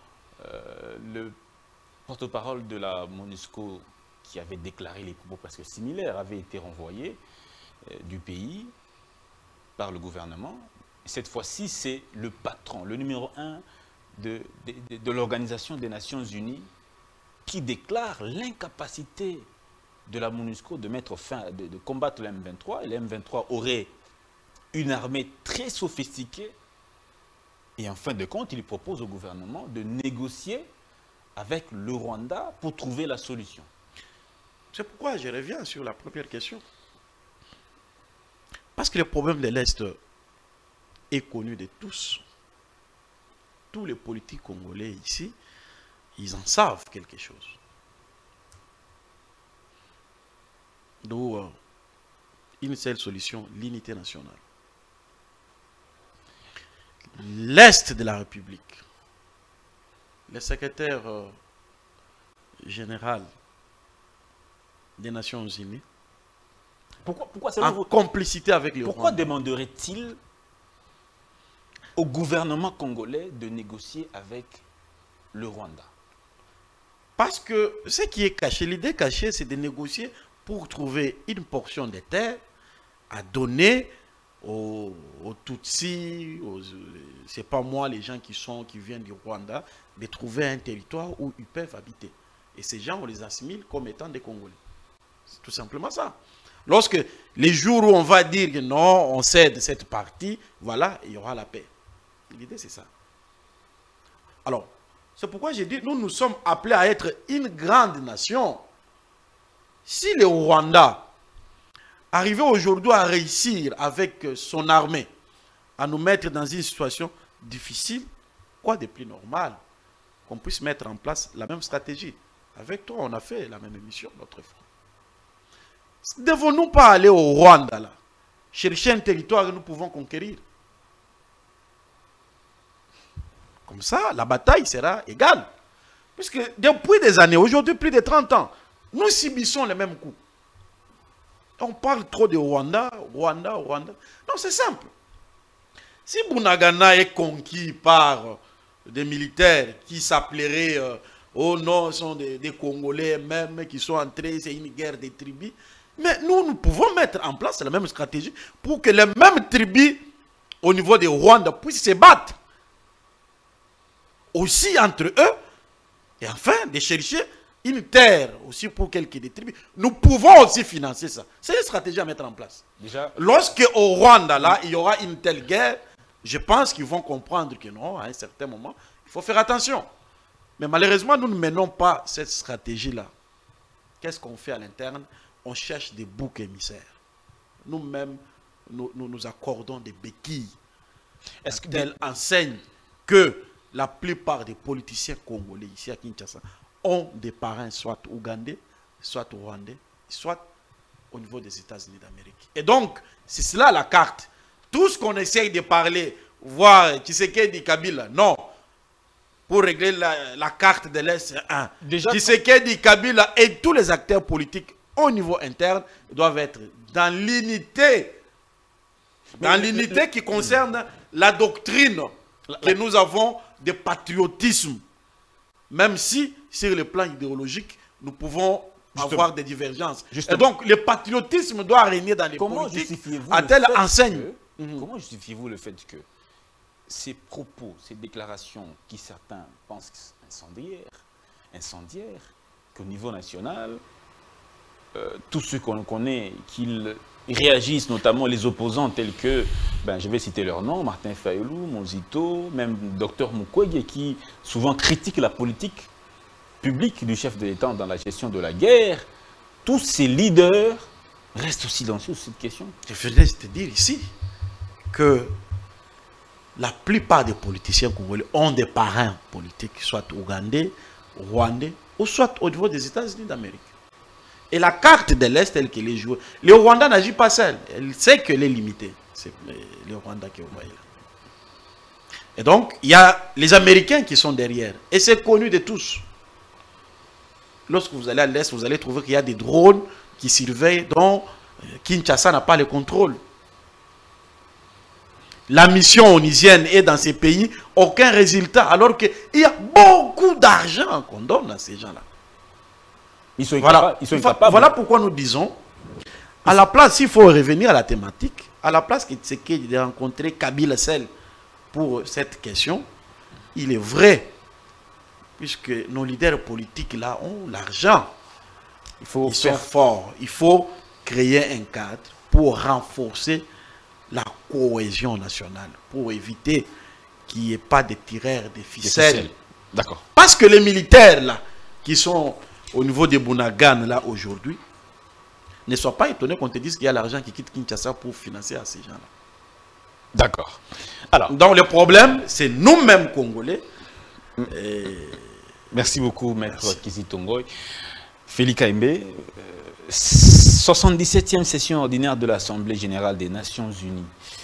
Le porte-parole de la MONUSCO, qui avait déclaré les propos presque similaires, avait été renvoyé du pays par le gouvernement. Cette fois-ci, c'est le patron, le numéro 1 de l'Organisation des Nations Unies qui déclare l'incapacité de la MONUSCO de mettre fin, de combattre le M23. Et le M23 aurait une armée très sophistiquée. Et en fin de compte, il propose au gouvernement de négocier avec le Rwanda pour trouver la solution. C'est pourquoi je reviens sur la première question. Parce que le problème de l'Est est connu de tous. Tous les politiques congolais ici, ils en savent quelque chose. D'où une seule solution, l'unité nationale. L'Est de la République, le secrétaire général des Nations Unies, en complicité avec les Pourquoi demanderait-il au gouvernement congolais de négocier avec le Rwanda? Parce que ce qui est caché, l'idée cachée, c'est de négocier pour trouver une portion de terre à donner aux Tutsis, c'est pas moi, les gens qui viennent du Rwanda, de trouver un territoire où ils peuvent habiter. Et ces gens, on les assimile comme étant des Congolais. C'est tout simplement ça. Lorsque les jours où on va dire que non, on cède cette partie, voilà, il y aura la paix. L'idée, c'est ça. Alors, c'est pourquoi j'ai dit, nous sommes appelés à être une grande nation. Si le Rwanda arrivait aujourd'hui à réussir avec son armée à nous mettre dans une situation difficile, quoi de plus normal qu'on puisse mettre en place la même stratégie. Avec toi, on a fait la même émission l'autre fois. Devons-nous pas aller au Rwanda, là, chercher un territoire que nous pouvons conquérir? Comme ça, la bataille sera égale. Puisque depuis des années, aujourd'hui plus de 30 ans, nous subissons les mêmes coups. On parle trop de Rwanda, Rwanda, Rwanda. Non, c'est simple. Si Bunagana est conquis par des militaires qui s'appelleraient, oh non, sont des Congolais même, qui sont entrés, c'est une guerre des tribus. Mais nous pouvons mettre en place la même stratégie pour que les mêmes tribus au niveau de Rwanda puissent se battre aussi entre eux et enfin de chercher une terre aussi pour quelques des tribus. Nous pouvons aussi financer ça. C'est une stratégie à mettre en place. Déjà, lorsque au Rwanda, là, il y aura une telle guerre, je pense qu'ils vont comprendre que non, à un certain moment, il faut faire attention. Mais malheureusement, nous ne menons pas cette stratégie-là. Qu'est-ce qu'on fait à l'interne? On cherche des boucs émissaires. Nous-mêmes, nous accordons des béquilles. Est-ce qu'elle enseigne que la plupart des politiciens congolais ici à Kinshasa ont des parrains soit ougandais, soit rwandais, soit au niveau des États-Unis d'Amérique. Et donc, c'est cela la carte. Tout ce qu'on essaye de parler, voir Tshisekedi Kabila, non. Pour régler la carte de l'Est, c'est un. Tshisekedi Kabila et tous les acteurs politiques au niveau interne doivent être dans l'unité. Dans l'unité qui concerne la doctrine que nous avons de patriotisme. Même si, sur le plan idéologique, nous pouvons avoir des divergences. Et donc, le patriotisme doit régner dans les politiques à telle enseigne. Comment justifiez-vous le fait que ces propos, ces déclarations qui certains pensent incendiaires, qu'au niveau national, tous ceux qu'on connaît, qu'ils réagissent, notamment les opposants tels que, je vais citer leur nom, Martin Fayulu, Monzito, même Dr Mukwege, qui souvent critiquent la politique publique du chef de l'État dans la gestion de la guerre, tous ces leaders restent silencieux sur cette question. Je venais te dire ici que la plupart des politiciens congolais ont des parrains politiques, soit ougandais, rwandais, ou soit au niveau des États-Unis d'Amérique. Et la carte de l'Est, telle qu'elle est jouée, le Rwanda n'agit pas seul. Elle sait qu'elle est limitée. C'est le Rwanda qui est au moyen. Et donc, il y a les Américains qui sont derrière. Et c'est connu de tous. Lorsque vous allez à l'Est, vous allez trouver qu'il y a des drones qui surveillent, dont Kinshasa n'a pas le contrôle. La mission onisienne est dans ces pays, aucun résultat, alors qu'il y a beaucoup d'argent qu'on donne à ces gens-là. Ils sont incapables. Voilà pourquoi nous disons, à la place, il faut revenir à la thématique, à la place de rencontrer Kabila seul pour cette question, il est vrai, puisque nos leaders politiques là ont l'argent, ils sont forts, il faut créer un cadre pour renforcer la cohésion nationale, pour éviter qu'il n'y ait pas de tireurs de ficelles. D'accord. Parce que les militaires là, qui sont au niveau de Bunagana là aujourd'hui, ne sois pas étonné qu'on te dise qu'il y a l'argent qui quitte Kinshasa pour financer à ces gens-là. D'accord. Alors, donc le problème, c'est nous-mêmes Congolais. Merci beaucoup, Maître Kizito Tongoy. Félix Kaimbe, 77e session ordinaire de l'Assemblée générale des Nations Unies.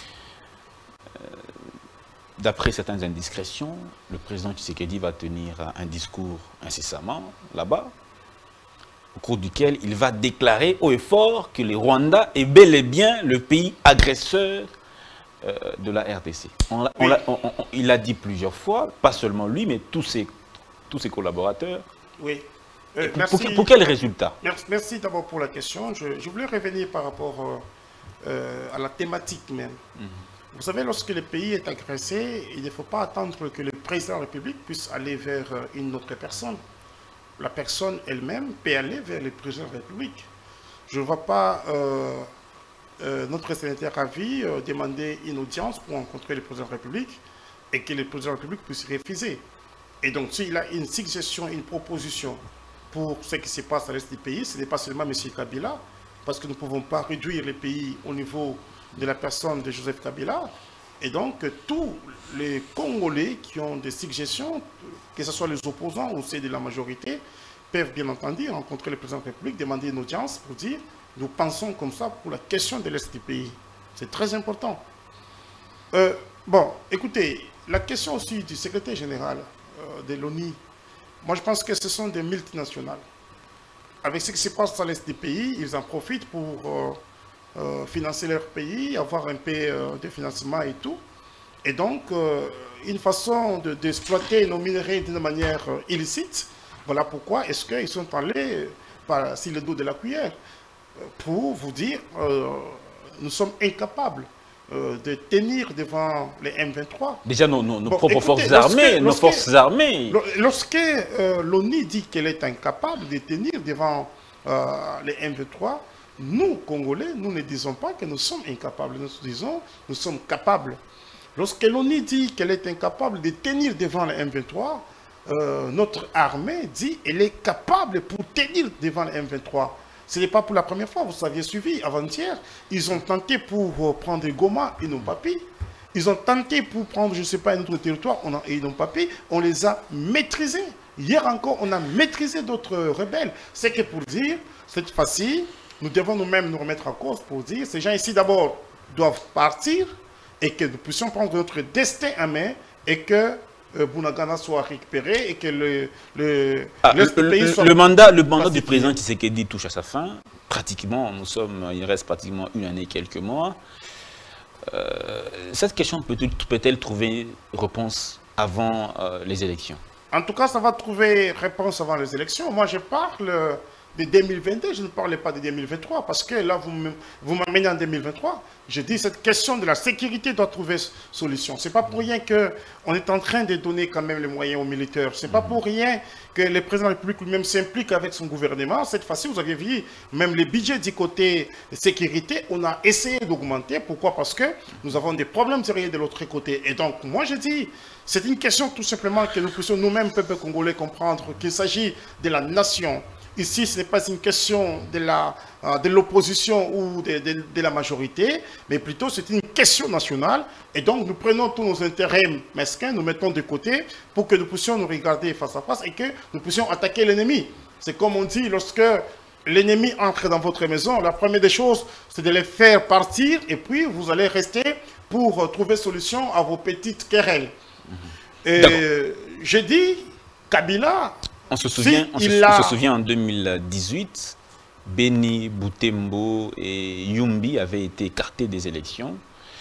D'après certaines indiscrétions, le président Tshisekedi va tenir un discours incessamment là-bas, au cours duquel il va déclarer haut et fort que le Rwanda est bel et bien le pays agresseur de la RDC. Il l'a dit plusieurs fois, pas seulement lui, mais tous ses collaborateurs. Oui. Pour quel résultat? Merci d'abord pour la question. Je voulais revenir par rapport à la thématique même. Vous savez, lorsque le pays est agressé, il ne faut pas attendre que le président de la République puisse aller vers une autre personne. La personne elle-même peut aller vers le président de la République. Je ne vois pas notre sénateur à vie demander une audience pour rencontrer le président de la République et que le président de la République puisse refuser. Et donc, s'il a une suggestion, une proposition pour ce qui se passe à l'est du pays, ce n'est pas seulement M. Kabila, parce que nous ne pouvons pas réduire le pays au niveau de la personne de Joseph Kabila. Et donc, tous les Congolais qui ont des suggestions, que ce soit les opposants ou ceux de la majorité, peuvent bien entendu rencontrer le président de la République, demander une audience pour dire nous pensons comme ça pour la question de l'Est du pays. C'est très important. Bon, écoutez, la question aussi du secrétaire général de l'ONU, moi je pense que ce sont des multinationales. Avec ce qui se passe dans l'Est du pays, ils en profitent pour financer leur pays, avoir un peu de financement et tout. Et donc, une façon d'exploiter nos minerais d'une manière illicite, voilà pourquoi est-ce qu'ils sont allés par-ci le dos de la cuillère pour vous dire nous sommes incapables de tenir devant les M23. Déjà, nos propres forces armées, nos forces armées. Lorsque l'ONU dit qu'elle est incapable de tenir devant les M23, nous, Congolais, nous ne disons pas que nous sommes incapables. Nous disons nous sommes capables. Lorsque l'ONU dit qu'elle est incapable de tenir devant les M23, notre armée dit qu'elle est capable pour tenir devant les M23. Ce n'est pas pour la première fois, vous aviez suivi avant-hier. Ils ont tenté pour prendre Goma, ils n'ont pas pu. Ils ont tenté pour prendre, je ne sais pas, un autre territoire, ils n'ont pas pu. On les a maîtrisés. Hier encore, on a maîtrisé d'autres rebelles. C'est que pour dire, cette fois-ci, nous devons nous-mêmes nous remettre en cause pour dire, ces gens ici d'abord doivent partir et que nous puissions prendre notre destin en main et que Bunagana soit récupéré et que le pays soit... Le mandat du président Tshisekedi touche à sa fin. Pratiquement, il reste pratiquement une année, quelques mois. Cette question peut-elle trouver réponse avant les élections? En tout cas, ça va trouver réponse avant les élections. Moi, je parle de 2022, je ne parlais pas de 2023, parce que là, vous m'amenez en 2023. Je dis cette question de la sécurité doit trouver solution. Ce n'est pas pour rien qu'on est en train de donner quand même les moyens aux militaires. Ce n'est pas pour rien que le président de la République lui-même s'implique avec son gouvernement. Cette fois-ci, vous avez vu, même les budgets du côté sécurité, on a essayé d'augmenter. Pourquoi? Parce que nous avons des problèmes sérieux de l'autre côté. Et donc, moi, je dis, c'est une question tout simplement que nous puissions nous-mêmes, peuple congolais, comprendre qu'il s'agit de la nation. Ici, ce n'est pas une question de l'opposition ou de la majorité, mais plutôt c'est une question nationale. Et donc, nous prenons tous nos intérêts mesquins, nous mettons de côté pour que nous puissions nous regarder face à face et que nous puissions attaquer l'ennemi. C'est comme on dit, lorsque l'ennemi entre dans votre maison, la première des choses, c'est de les faire partir et puis vous allez rester pour trouver solution à vos petites querelles. Et je dis, Kabila... On se souvient en 2018, Beni, Boutembo et Yumbi avaient été écartés des élections.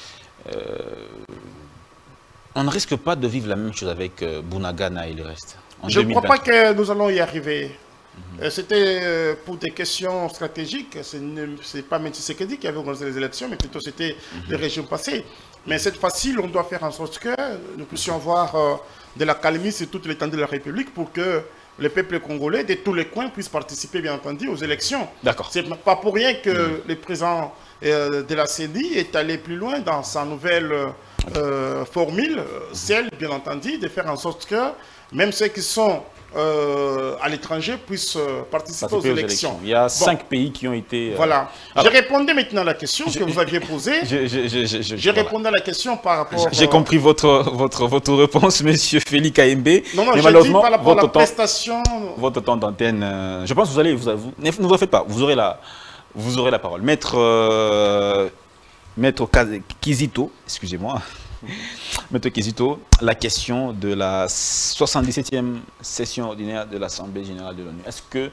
On ne risque pas de vivre la même chose avec Bunagana et le reste. Je ne crois pas que nous allons y arriver. C'était pour des questions stratégiques. Ce n'est pas M. Tshisekedi qui avait organisé les élections, mais plutôt c'était les régions passées. Mais cette fois-ci, on doit faire en sorte que nous puissions avoir de la calmie sur toute l'étendue de la République pour que le peuple congolais de tous les coins puisse participer, bien entendu, aux élections. D'accord. C'est pas pour rien que le président de la CENI est allé plus loin dans sa nouvelle formule, celle, bien entendu, de faire en sorte que même ceux qui sont à l'étranger puissent participer aux élections. Il y a 5 pays qui ont été... Voilà. J'ai répondu maintenant à la question que vous aviez posée. J'ai répondu à la question par rapport... J'ai compris votre réponse, monsieur Félix Kaembe. Non, mais malheureusement, par rapport à la prestation... Votre temps d'antenne... je pense que ne vous en faites pas, vous aurez la parole. Maître Kizito, excusez-moi. Maître Kizito, la question de la 77e session ordinaire de l'Assemblée générale de l'ONU. Est-ce que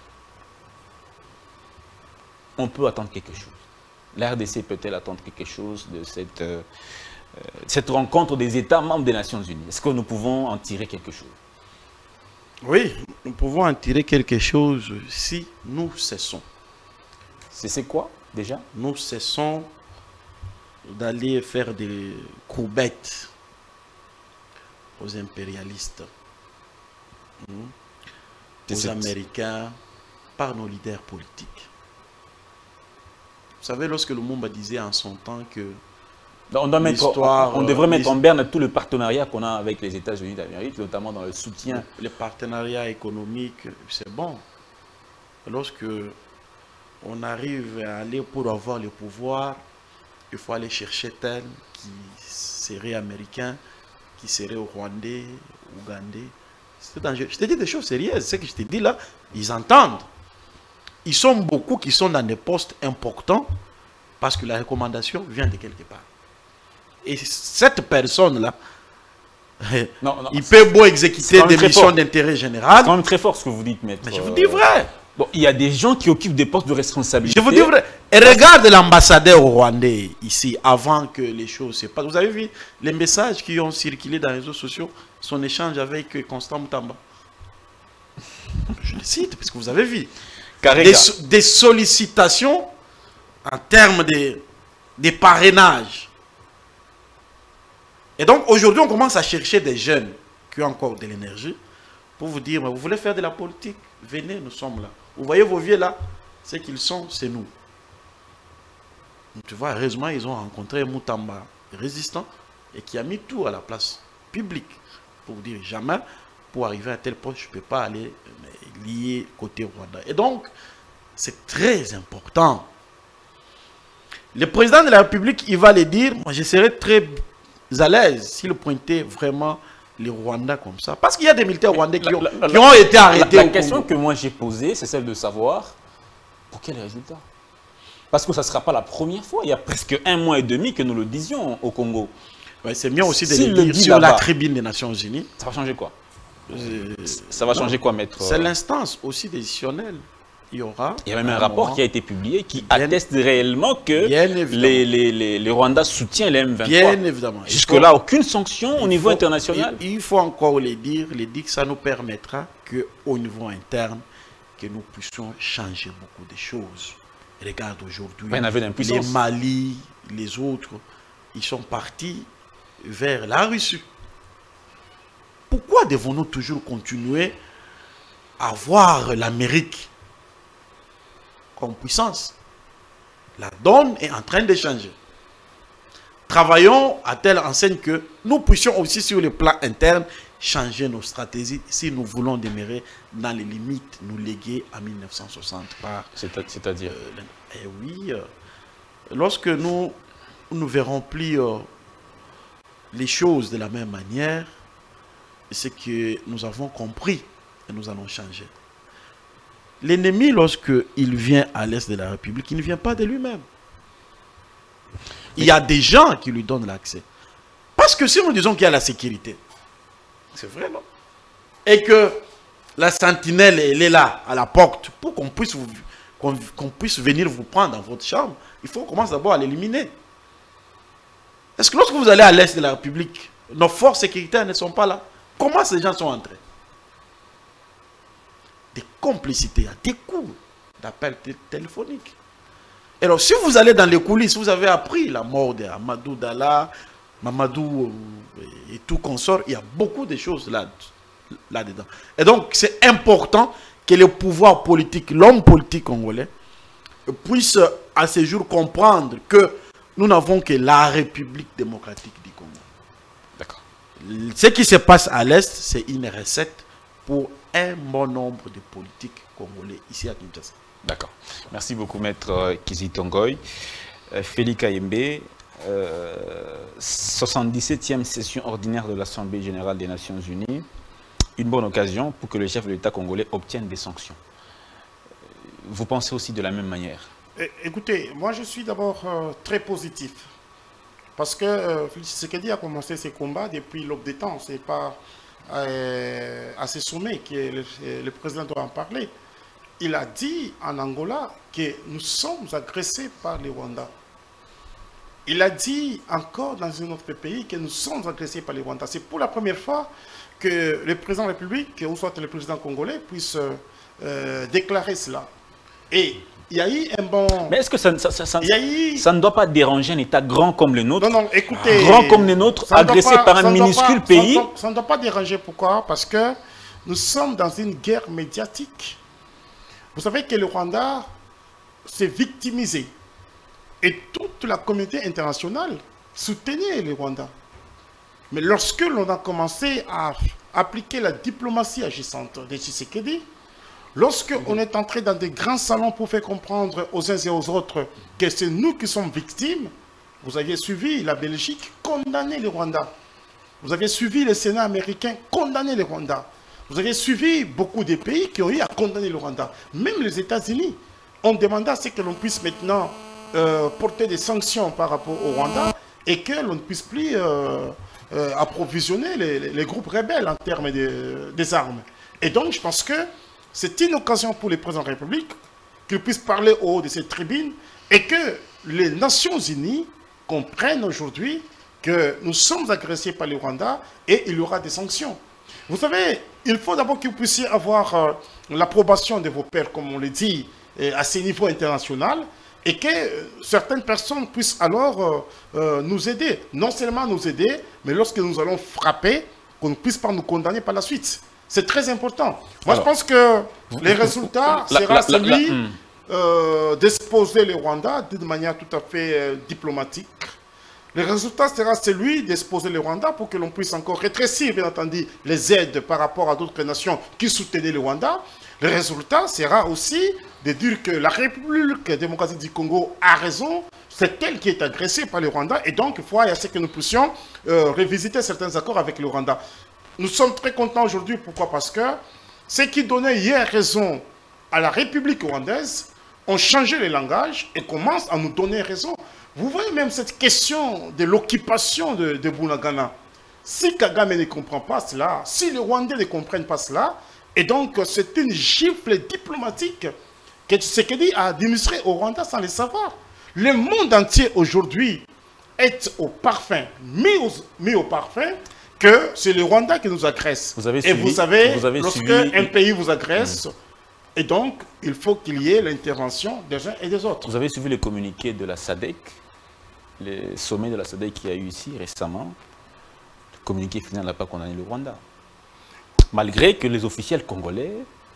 on peut attendre quelque chose? La RDC peut-elle attendre quelque chose de cette rencontre des États membres des Nations Unies? Est-ce que nous pouvons en tirer quelque chose? Oui, nous pouvons en tirer quelque chose si nous cessons. C'est quoi déjà? Nous cessons d'aller faire des courbettes aux impérialistes, aux Américains, par nos leaders politiques. Vous savez, lorsque Lumumba disait en son temps que on devrait mettre en berne tout le partenariat qu'on a avec les États-Unis d'Amérique, notamment dans le soutien. Les partenariats économiques, c'est bon. Lorsque on arrive à aller pour avoir le pouvoir, il faut aller chercher tel qui serait américain, qui serait rwandais, ougandais, C'est dangereux. Je te dis des choses sérieuses. Ce que je te dis là, ils entendent. Ils sont beaucoup qui sont dans des postes importants parce que la recommandation vient de quelque part. Et cette personne-là, il peut beau exécuter des missions d'intérêt général. C'est quand même très fort ce que vous dites, maître. Mais je vous dis vrai. Bon, il y a des gens qui occupent des postes de responsabilité. Je vous dis vrai. Et regarde l'ambassadeur rwandais ici, avant que les choses se passent. Vous avez vu les messages qui ont circulé dans les réseaux sociaux, son échange avec Constant Moutamba. Je le cite, parce que vous avez vu. Des sollicitations en termes de parrainage. Et donc aujourd'hui, on commence à chercher des jeunes qui ont encore de l'énergie pour vous dire, mais vous voulez faire de la politique, venez, nous sommes là. Vous voyez vos vieux là, ce qu'ils sont, c'est nous. Donc, tu vois, heureusement, ils ont rencontré Moutamba, résistant, et qui a mis tout à la place publique pour vous dire, jamais, pour arriver à tel poste, je ne peux pas aller lier côté Rwanda. Et donc, c'est très important. Le président de la République, il va le dire, moi je serais très à l'aise s'il pointait vraiment les Rwandais comme ça. Parce qu'il y a des militaires rwandais qui ont été arrêtés. La question que moi j'ai posée, c'est celle de savoir pour quel résultat. Parce que ça ne sera pas la première fois. Il y a presque 1 mois et demi que nous le disions au Congo. Ouais, c'est bien aussi de le dire sur la tribune des Nations Unies. Ça va changer quoi? Ça va changer quoi, maître? C'est l'instance aussi décisionnelle. Il y a même un rapport qui a été publié qui atteste réellement que les Rwandais soutiennent les M23. Bien évidemment. Jusque-là, aucune sanction au niveau international. Il faut encore le dire que ça nous permettra qu'au niveau interne, que nous puissions changer beaucoup de choses. Regarde aujourd'hui, les Mali, les autres, ils sont partis vers la Russie. Pourquoi devons-nous toujours continuer à voir l'Amérique comme puissance? La donne est en train de changer. Travaillons à telle enseigne que nous puissions aussi sur le plan interne changer nos stratégies si nous voulons demeurer dans les limites nous léguées en 1960 par... C'est-à-dire oui, lorsque nous ne verrons plus les choses de la même manière, c'est que nous avons compris et nous allons changer. L'ennemi, lorsqu'il vient à l'est de la République, il ne vient pas de lui-même. Il y a des gens qui lui donnent l'accès. Parce que si nous disons qu'il y a la sécurité, c'est vrai, non? Et que la sentinelle, elle est là, à la porte, pour qu'on puisse venir vous prendre dans votre chambre, il faut commencer d'abord à l'éliminer. Est-ce que lorsque vous allez à l'est de la République, nos forces sécuritaires ne sont pas là? Comment ces gens sont entrés? Des complicités, des coups d'appels téléphoniques. Et alors, si vous allez dans les coulisses, vous avez appris la mort d'Amadou Dalla, Mamadou et tout consort, il y a beaucoup de choses là-dedans. Et donc, c'est important que le pouvoir politique, l'homme politique congolais, puisse à ce jour comprendre que nous n'avons que la République démocratique du Congo. D'accord. Ce qui se passe à l'Est, c'est une recette pour un bon nombre de politiques congolais ici à Kinshasa. D'accord. Merci beaucoup, maître Kizito-Ngoy. Félix Kayembe, 77e session ordinaire de l'Assemblée générale des Nations Unies. Une bonne occasion pour que le chef de l'État congolais obtienne des sanctions. Vous pensez aussi de la même manière? Écoutez, moi je suis d'abord très positif. Parce que Félix Tshisekedi a commencé ses combats depuis l'aube des temps. Ce n'est pas à ce sommet que le président doit en parler. Il a dit en Angola que nous sommes agressés par les Rwandais. Il a dit encore dans un autre pays que nous sommes agressés par les Rwandais. C'est pour la première fois que le président de la République, ou soit le président congolais, puisse déclarer cela. Et il y a eu un bon... Mais est-ce que ça ne doit pas déranger un État grand comme le nôtre? Non, non, écoutez... Grand comme le nôtre, agressé par un minuscule pays? Ça ne doit pas déranger. Pourquoi? Parce que nous sommes dans une guerre médiatique. Vous savez que le Rwanda s'est victimisé. Et toute la communauté internationale soutenait le Rwanda. Mais lorsque l'on a commencé à appliquer la diplomatie agissante de Tshisekedi, lorsque on est entré dans des grands salons pour faire comprendre aux uns et aux autres que c'est nous qui sommes victimes, vous aviez suivi la Belgique condamner le Rwanda. Vous avez suivi le Sénat américain condamner le Rwanda. Vous avez suivi beaucoup de pays qui ont eu à condamner le Rwanda. Même les États-Unis ont demandé à ce que l'on puisse maintenant porter des sanctions par rapport au Rwanda et que l'on ne puisse plus approvisionner les groupes rebelles en termes des armes. Et donc, je pense que c'est une occasion pour les présidents de la République qu'ils puissent parler au haut de cette tribune et que les Nations Unies comprennent aujourd'hui que nous sommes agressés par le Rwanda et il y aura des sanctions. Vous savez, il faut d'abord que vous puissiez avoir l'approbation de vos pairs, comme on le dit, à ce niveau international, et que certaines personnes puissent alors nous aider. Non seulement nous aider, mais lorsque nous allons frapper, qu'on ne puisse pas nous condamner par la suite. C'est très important. Moi, alors, je pense que les résultats sera celui d'exposer le Rwanda d'une manière tout à fait diplomatique. Le résultat sera celui d'exposer le Rwanda pour que l'on puisse encore rétrécir, bien entendu, les aides par rapport à d'autres nations qui soutenaient le Rwanda. Le résultat sera aussi de dire que la République démocratique du Congo a raison, c'est elle qui est agressée par le Rwanda, et donc il faut à ce que nous puissions revisiter certains accords avec le Rwanda. Nous sommes très contents aujourd'hui, pourquoi? Parce que ceux qui donnaient hier raison à la République rwandaise ont changé le langage et commencent à nous donner raison. Vous voyez même cette question de l'occupation de Bunagana. Si Kagame ne comprend pas cela, si les Rwandais ne comprennent pas cela, et donc c'est une gifle diplomatique que Tshisekedi a administré au Rwanda sans le savoir. Le monde entier aujourd'hui est au parfum, mis au parfum, que c'est le Rwanda qui nous agresse. Et vous savez, lorsque un pays vous agresse, et donc il faut qu'il y ait l'intervention des uns et des autres. Vous avez suivi le communiqué de la SADC, le sommet de la SADC qu'il y a eu ici récemment. Le communiqué final n'a pas condamné le Rwanda. Malgré que les officiels congolais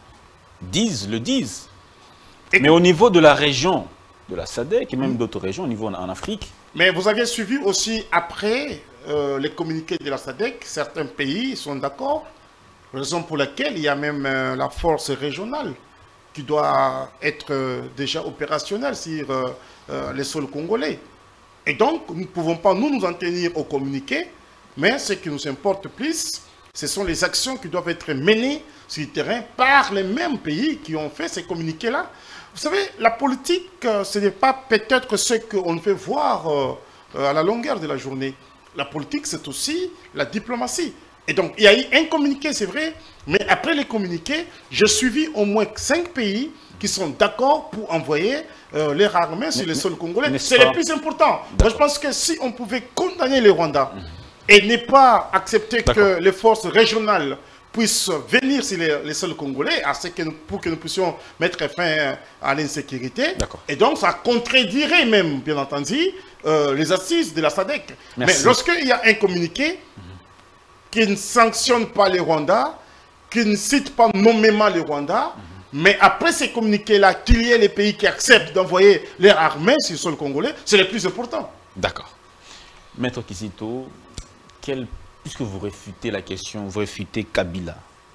le disent. Mais au niveau de la région de la SADC et même d'autres régions, au niveau en Afrique. Mais vous aviez suivi aussi après les communiqués de la SADC, certains pays sont d'accord, raison pour laquelle il y a même la force régionale qui doit être déjà opérationnelle sur les sols congolais. Et donc, nous ne pouvons pas nous en tenir au communiqué, mais ce qui nous importe plus, ce sont les actions qui doivent être menées sur le terrain par les mêmes pays qui ont fait ces communiqués-là. Vous savez, la politique, ce n'est pas peut-être ce qu'on fait voir à la longueur de la journée. La politique, c'est aussi la diplomatie. Et donc, il y a eu un communiqué, c'est vrai, mais après les communiqués, j'ai suivi au moins 5 pays qui sont d'accord pour envoyer leurs armées sur les sols congolais. C'est le plus important. Moi, je pense que si on pouvait condamner le Rwanda et ne pas accepter que les forces régionales puissent venir sur les sols congolais pour que nous puissions mettre fin à l'insécurité. Et donc, ça contredirait même, bien entendu, les assises de la SADC. Mais lorsqu'il y a un communiqué qui ne sanctionne pas le Rwanda, qui ne cite pas nommément le Rwanda, mais après ces communiqués-là, qu'il y ait les pays qui acceptent d'envoyer leurs armées sur le sol congolais, c'est le plus important. D'accord. Maître Kizito, puisque vous réfutez la question, vous réfutez Kabila,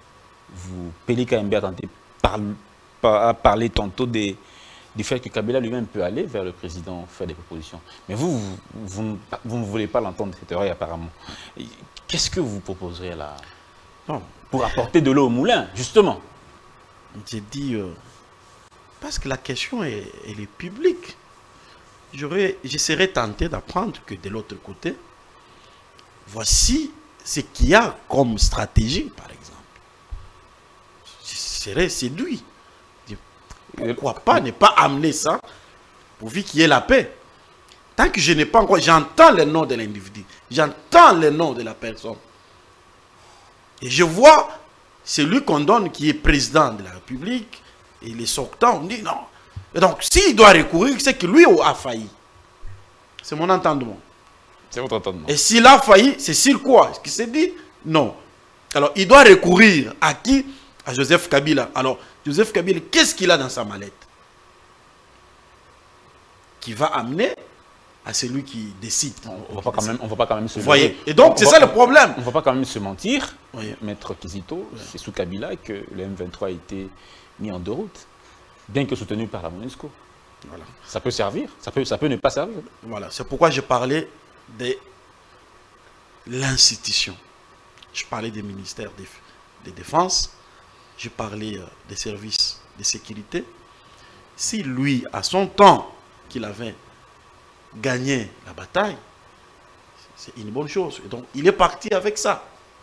Pelika Mbe a parlé tantôt du fait que Kabila lui-même peut aller vers le président faire des propositions. Mais vous ne voulez pas l'entendre cette oreille apparemment. Qu'est-ce que vous proposerez là pour apporter de l'eau au moulin, justement? J'ai dit, parce que la question elle est publique. Je serais tenté d'apprendre que de l'autre côté, voici ce qu'il y a comme stratégie, par exemple. Je serais séduit. Pourquoi pas ne pas amener ça pourvu qu'il y ait la paix? Tant que je n'ai pas encore... J'entends le nom de l'individu. J'entends le nom de la personne. Et je vois celui qu'on donne qui est président de la République et les sortants, on dit non. Et donc, s'il doit recourir, c'est que lui a failli. C'est mon entendement. C'est votre entendement. Et s'il a failli, c'est sur quoi? Ce qui s'est dit? Non. Alors, il doit recourir à qui? À Joseph Kabila. Alors, Joseph Kabila, qu'est-ce qu'il a dans sa mallette? Qui va amener à celui qui décide. On ne va pas quand même se mentir. Voyez. Et donc, c'est ça le problème. On ne va pas quand même se mentir, oui. Maître Kizito, c'est sous Kabila que le M23 a été mis en déroute, bien que soutenu par la MONUSCO. Voilà. Ça peut servir, ça peut ne pas servir. Voilà, c'est pourquoi je parlais de l'institution. Je parlais des ministères de défense, j'ai parlé des services de sécurité. Si lui, à son temps qu'il avait gagné la bataille, c'est une bonne chose. Et donc, il est parti avec ça.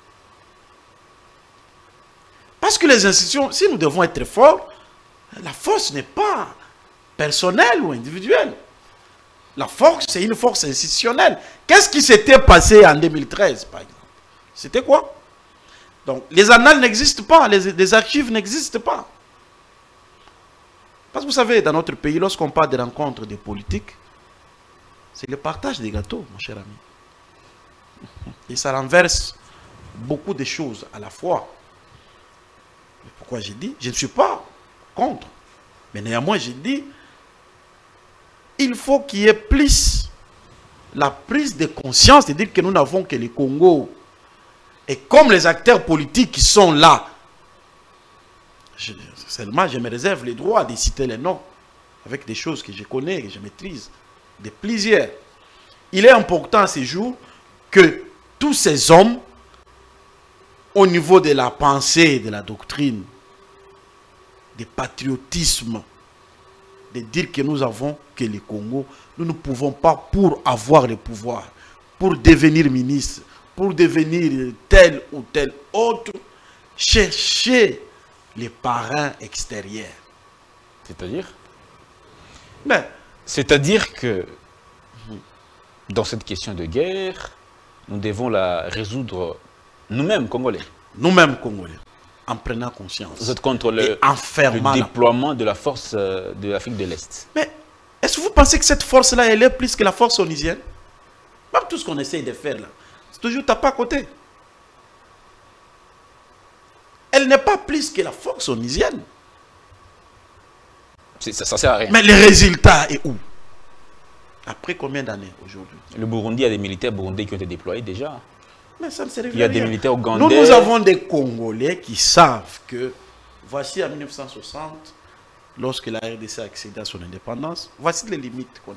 Parce que les institutions, si nous devons être forts, la force n'est pas personnelle ou individuelle. La force, c'est une force institutionnelle. Qu'est-ce qui s'était passé en 2013, par exemple? C'était quoi? Donc, les annales n'existent pas, les archives n'existent pas. Parce que vous savez, dans notre pays, lorsqu'on parle des rencontres des politiques, c'est le partage des gâteaux, mon cher ami. Et ça renverse beaucoup de choses à la fois. Pourquoi j'ai dit? Je ne suis pas contre. Mais néanmoins, j'ai dit, il faut qu'il y ait plus la prise de conscience, c'est-à-dire que nous n'avons que le Congo. Et comme les acteurs politiques qui sont là, seulement je me réserve le droit de citer les noms, avec des choses que je connais, que je maîtrise, de plusieurs. Il est important à ce jour que tous ces hommes, au niveau de la pensée, de la doctrine, du patriotisme, de dire que nous avons que le Congo, nous ne pouvons pas, pour avoir le pouvoir, pour devenir ministre, pour devenir tel ou tel autre, chercher les parrains extérieurs. C'est-à-dire? Mais, c'est-à-dire que dans cette question de guerre, nous devons la résoudre nous-mêmes, Congolais. Nous-mêmes, Congolais, en prenant conscience. Vous êtes contre le déploiement de la force de l'Afrique de l'Est. Mais est-ce que vous pensez que cette force-là, elle est plus que la force onusienne? Même tout ce qu'on essaye de faire là, c'est toujours taper à côté. Elle n'est pas plus que la force onusienne. Ça sert à rien. Mais le résultat est où? Après combien d'années aujourd'hui? Le Burundi a des militaires burundais qui ont été déployés déjà. Mais ça ne sert à rien. Il y a des militaires ougandais. Nous avons des Congolais qui savent que, voici en 1960, lorsque la RDC a accédé à son indépendance, voici les limites qu'on avait.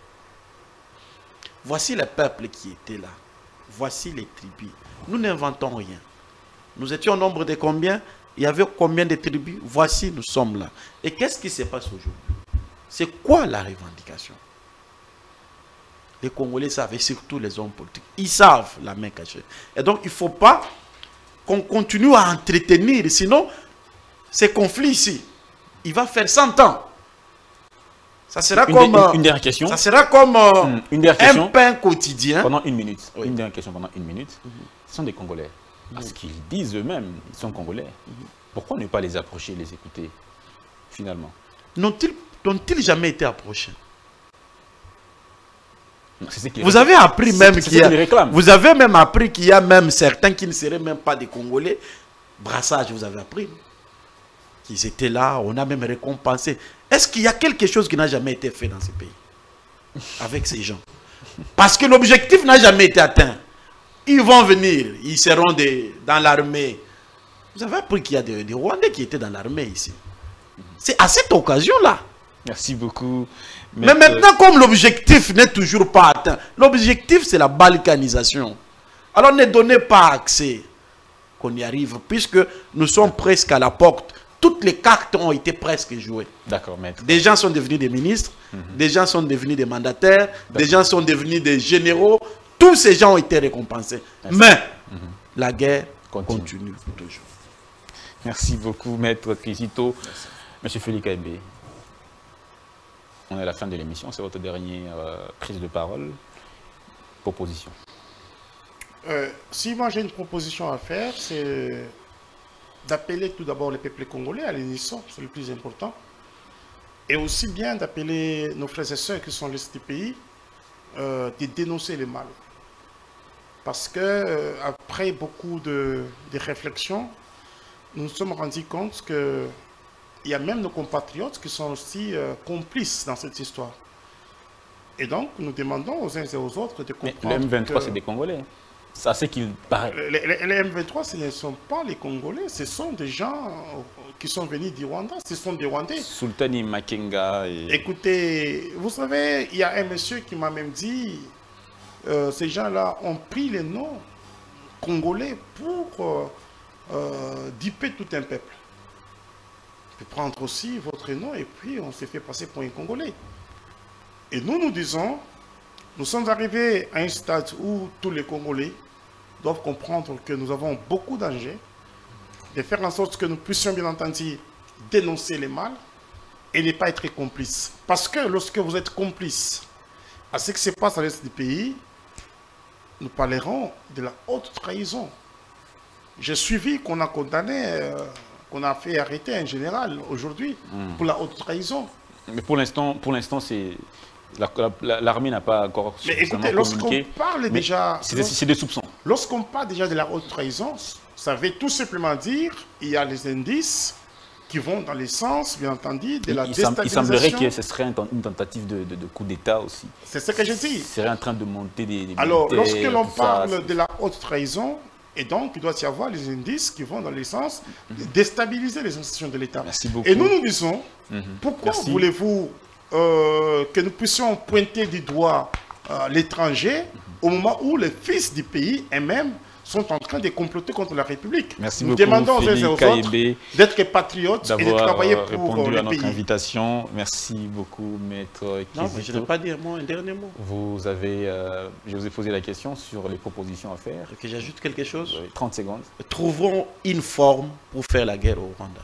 Voici les peuples qui étaient là. Voici les tribus. Nous n'inventons rien. Nous étions au nombre de combien? Il y avait combien de tribus? Voici, nous sommes là. Et qu'est-ce qui se passe aujourd'hui? C'est quoi la revendication? Les Congolais savent, et surtout les hommes politiques, ils savent la main cachée. Et donc, il ne faut pas qu'on continue à entretenir, sinon, ces conflits ici, il va faire 100 ans. Ça sera Une dernière question. Ça sera comme un pain quotidien. Pendant une minute. Oui. Une dernière question pendant une minute. Ce sont des Congolais. Parce qu'ils disent eux-mêmes, ils sont Congolais. Pourquoi ne pas les approcher, les écouter, finalement? N'ont-ils jamais été approchés? Vous avez appris même qu'il y a, vous avez même appris qu'il y a même certains qui ne seraient même pas des Congolais. Brassage, vous avez appris qu'ils étaient là, on a même récompensé. Est-ce qu'il y a quelque chose qui n'a jamais été fait dans ce pays avec ces gens? Parce que l'objectif n'a jamais été atteint. Ils vont venir, ils seront dans l'armée. Vous avez appris qu'il y a des Rwandais qui étaient dans l'armée ici. C'est à cette occasion-là. Merci beaucoup. Mais maintenant, comme l'objectif n'est toujours pas atteint, l'objectif c'est la balkanisation. Alors ne donnez pas accès qu'on y arrive, puisque nous sommes presque à la porte. Toutes les cartes ont été presque jouées. D'accord, maître. Des gens sont devenus des ministres, des gens sont devenus des mandataires, des gens sont devenus des généraux. Tous ces gens ont été récompensés. Merci. Mais la guerre continue toujours. Merci beaucoup, maître Kizito. Monsieur Félix Kaembe, on est à la fin de l'émission. C'est votre dernière prise de parole. Proposition. Si moi j'ai une proposition à faire, c'est d'appeler tout d'abord les peuples congolais à l'unisson, c'est le plus important. Et aussi bien d'appeler nos frères et sœurs qui sont l'Est du pays, de dénoncer le mal. Parce que après beaucoup de réflexions, nous nous sommes rendus compte que il y a même nos compatriotes qui sont aussi complices dans cette histoire. Et donc, nous demandons aux uns et aux autres de comprendre. Mais le M23, c'est des Congolais. C'est assez qu'il paraît. Les M23, ce ne sont pas les Congolais, ce sont des gens qui sont venus du Rwanda, ce sont des Rwandais. Sultani Makenga. Écoutez, vous savez, il y a un monsieur qui m'a même dit, ces gens-là ont pris les noms congolais pour dipper tout un peuple. Je peux prendre aussi votre nom et puis on s'est fait passer pour un Congolais. Et nous disons, nous sommes arrivés à un stade où tous les Congolais doivent comprendre que nous avons beaucoup d'enjeux, de faire en sorte que nous puissions bien entendu dénoncer les mal et ne pas être complices. Parce que lorsque vous êtes complice à ce qui se passe à l'est du pays, nous parlerons de la haute trahison. J'ai suivi qu'on a condamné, qu'on a fait arrêter un général aujourd'hui pour la haute trahison. Mais pour l'instant, c'est l'armée n'a pas encore suffisamment communiqué. Mais écoutez, lorsqu'on parle déjà... C'est des soupçons. Lorsqu'on parle déjà de la haute trahison, ça veut tout simplement dire qu'il y a les indices qui vont dans le sens, bien entendu, de la déstabilisation. Il semblerait que ce serait une tentative de coup d'État aussi. C'est ce que je dis. Ce serait en train de monter des Alors, lorsque l'on parle de la haute trahison, et donc il doit y avoir les indices qui vont dans le sens de déstabiliser les institutions de l'État. Merci beaucoup. Et nous disons, pourquoi voulez-vous que nous puissions pointer du doigt l'étranger au moment où les fils du pays eux-mêmes sont en train de comploter contre la République. Merci nous beaucoup, demandons aux uns et aux autres d'être patriotes et de travailler pour répondu le à notre pays. Invitation. Merci beaucoup, Maître Kizito. Non, mais je n'ai pas dire un dernier mot. Vous avez, je vous ai posé la question sur les propositions à faire. Que j'ajoute quelque chose. 30 secondes. Trouvons une forme pour faire la guerre au Rwanda.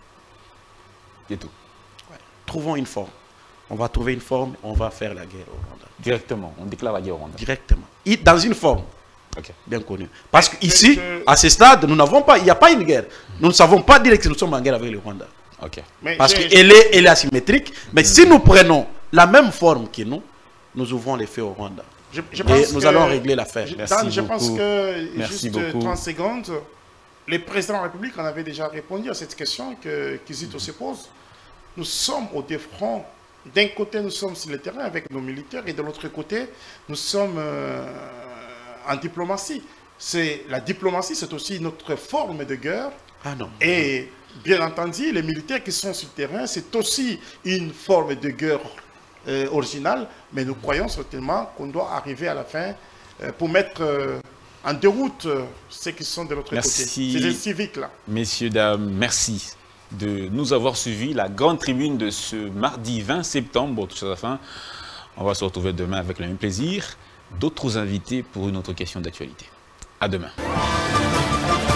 C'est tout. Ouais. Trouvons une forme. On va trouver une forme, on va faire la guerre au Rwanda. Directement, on déclare la guerre au Rwanda. Directement. Dans une forme. Okay. Bien connu. Parce qu'ici, à ce stade, nous n'avons pas, il n'y a pas une guerre. Nous ne savons pas dire que nous sommes en guerre avec le Rwanda. Okay. Parce qu'elle est asymétrique. Mais si nous prenons la même forme que nous ouvrons les faits au Rwanda. Nous allons régler l'affaire. Je pense que, juste 30 secondes, le président de la République en avait déjà répondu à cette question que Kizito se pose. Nous sommes au défront. D'un côté, nous sommes sur le terrain avec nos militaires et de l'autre côté, nous sommes en diplomatie. La diplomatie, c'est aussi notre forme de guerre. Ah non. Et bien entendu, les militaires qui sont sur le terrain, c'est aussi une forme de guerre originale. Mais nous croyons certainement qu'on doit arriver à la fin pour mettre en déroute ceux qui sont de l'autre côté. C'est les civiques-là. Messieurs, dames, merci de nous avoir suivis. La grande tribune de ce mardi 20 septembre, tout à la fin. On va se retrouver demain avec le même plaisir. D'autres invités pour une autre question d'actualité. À demain.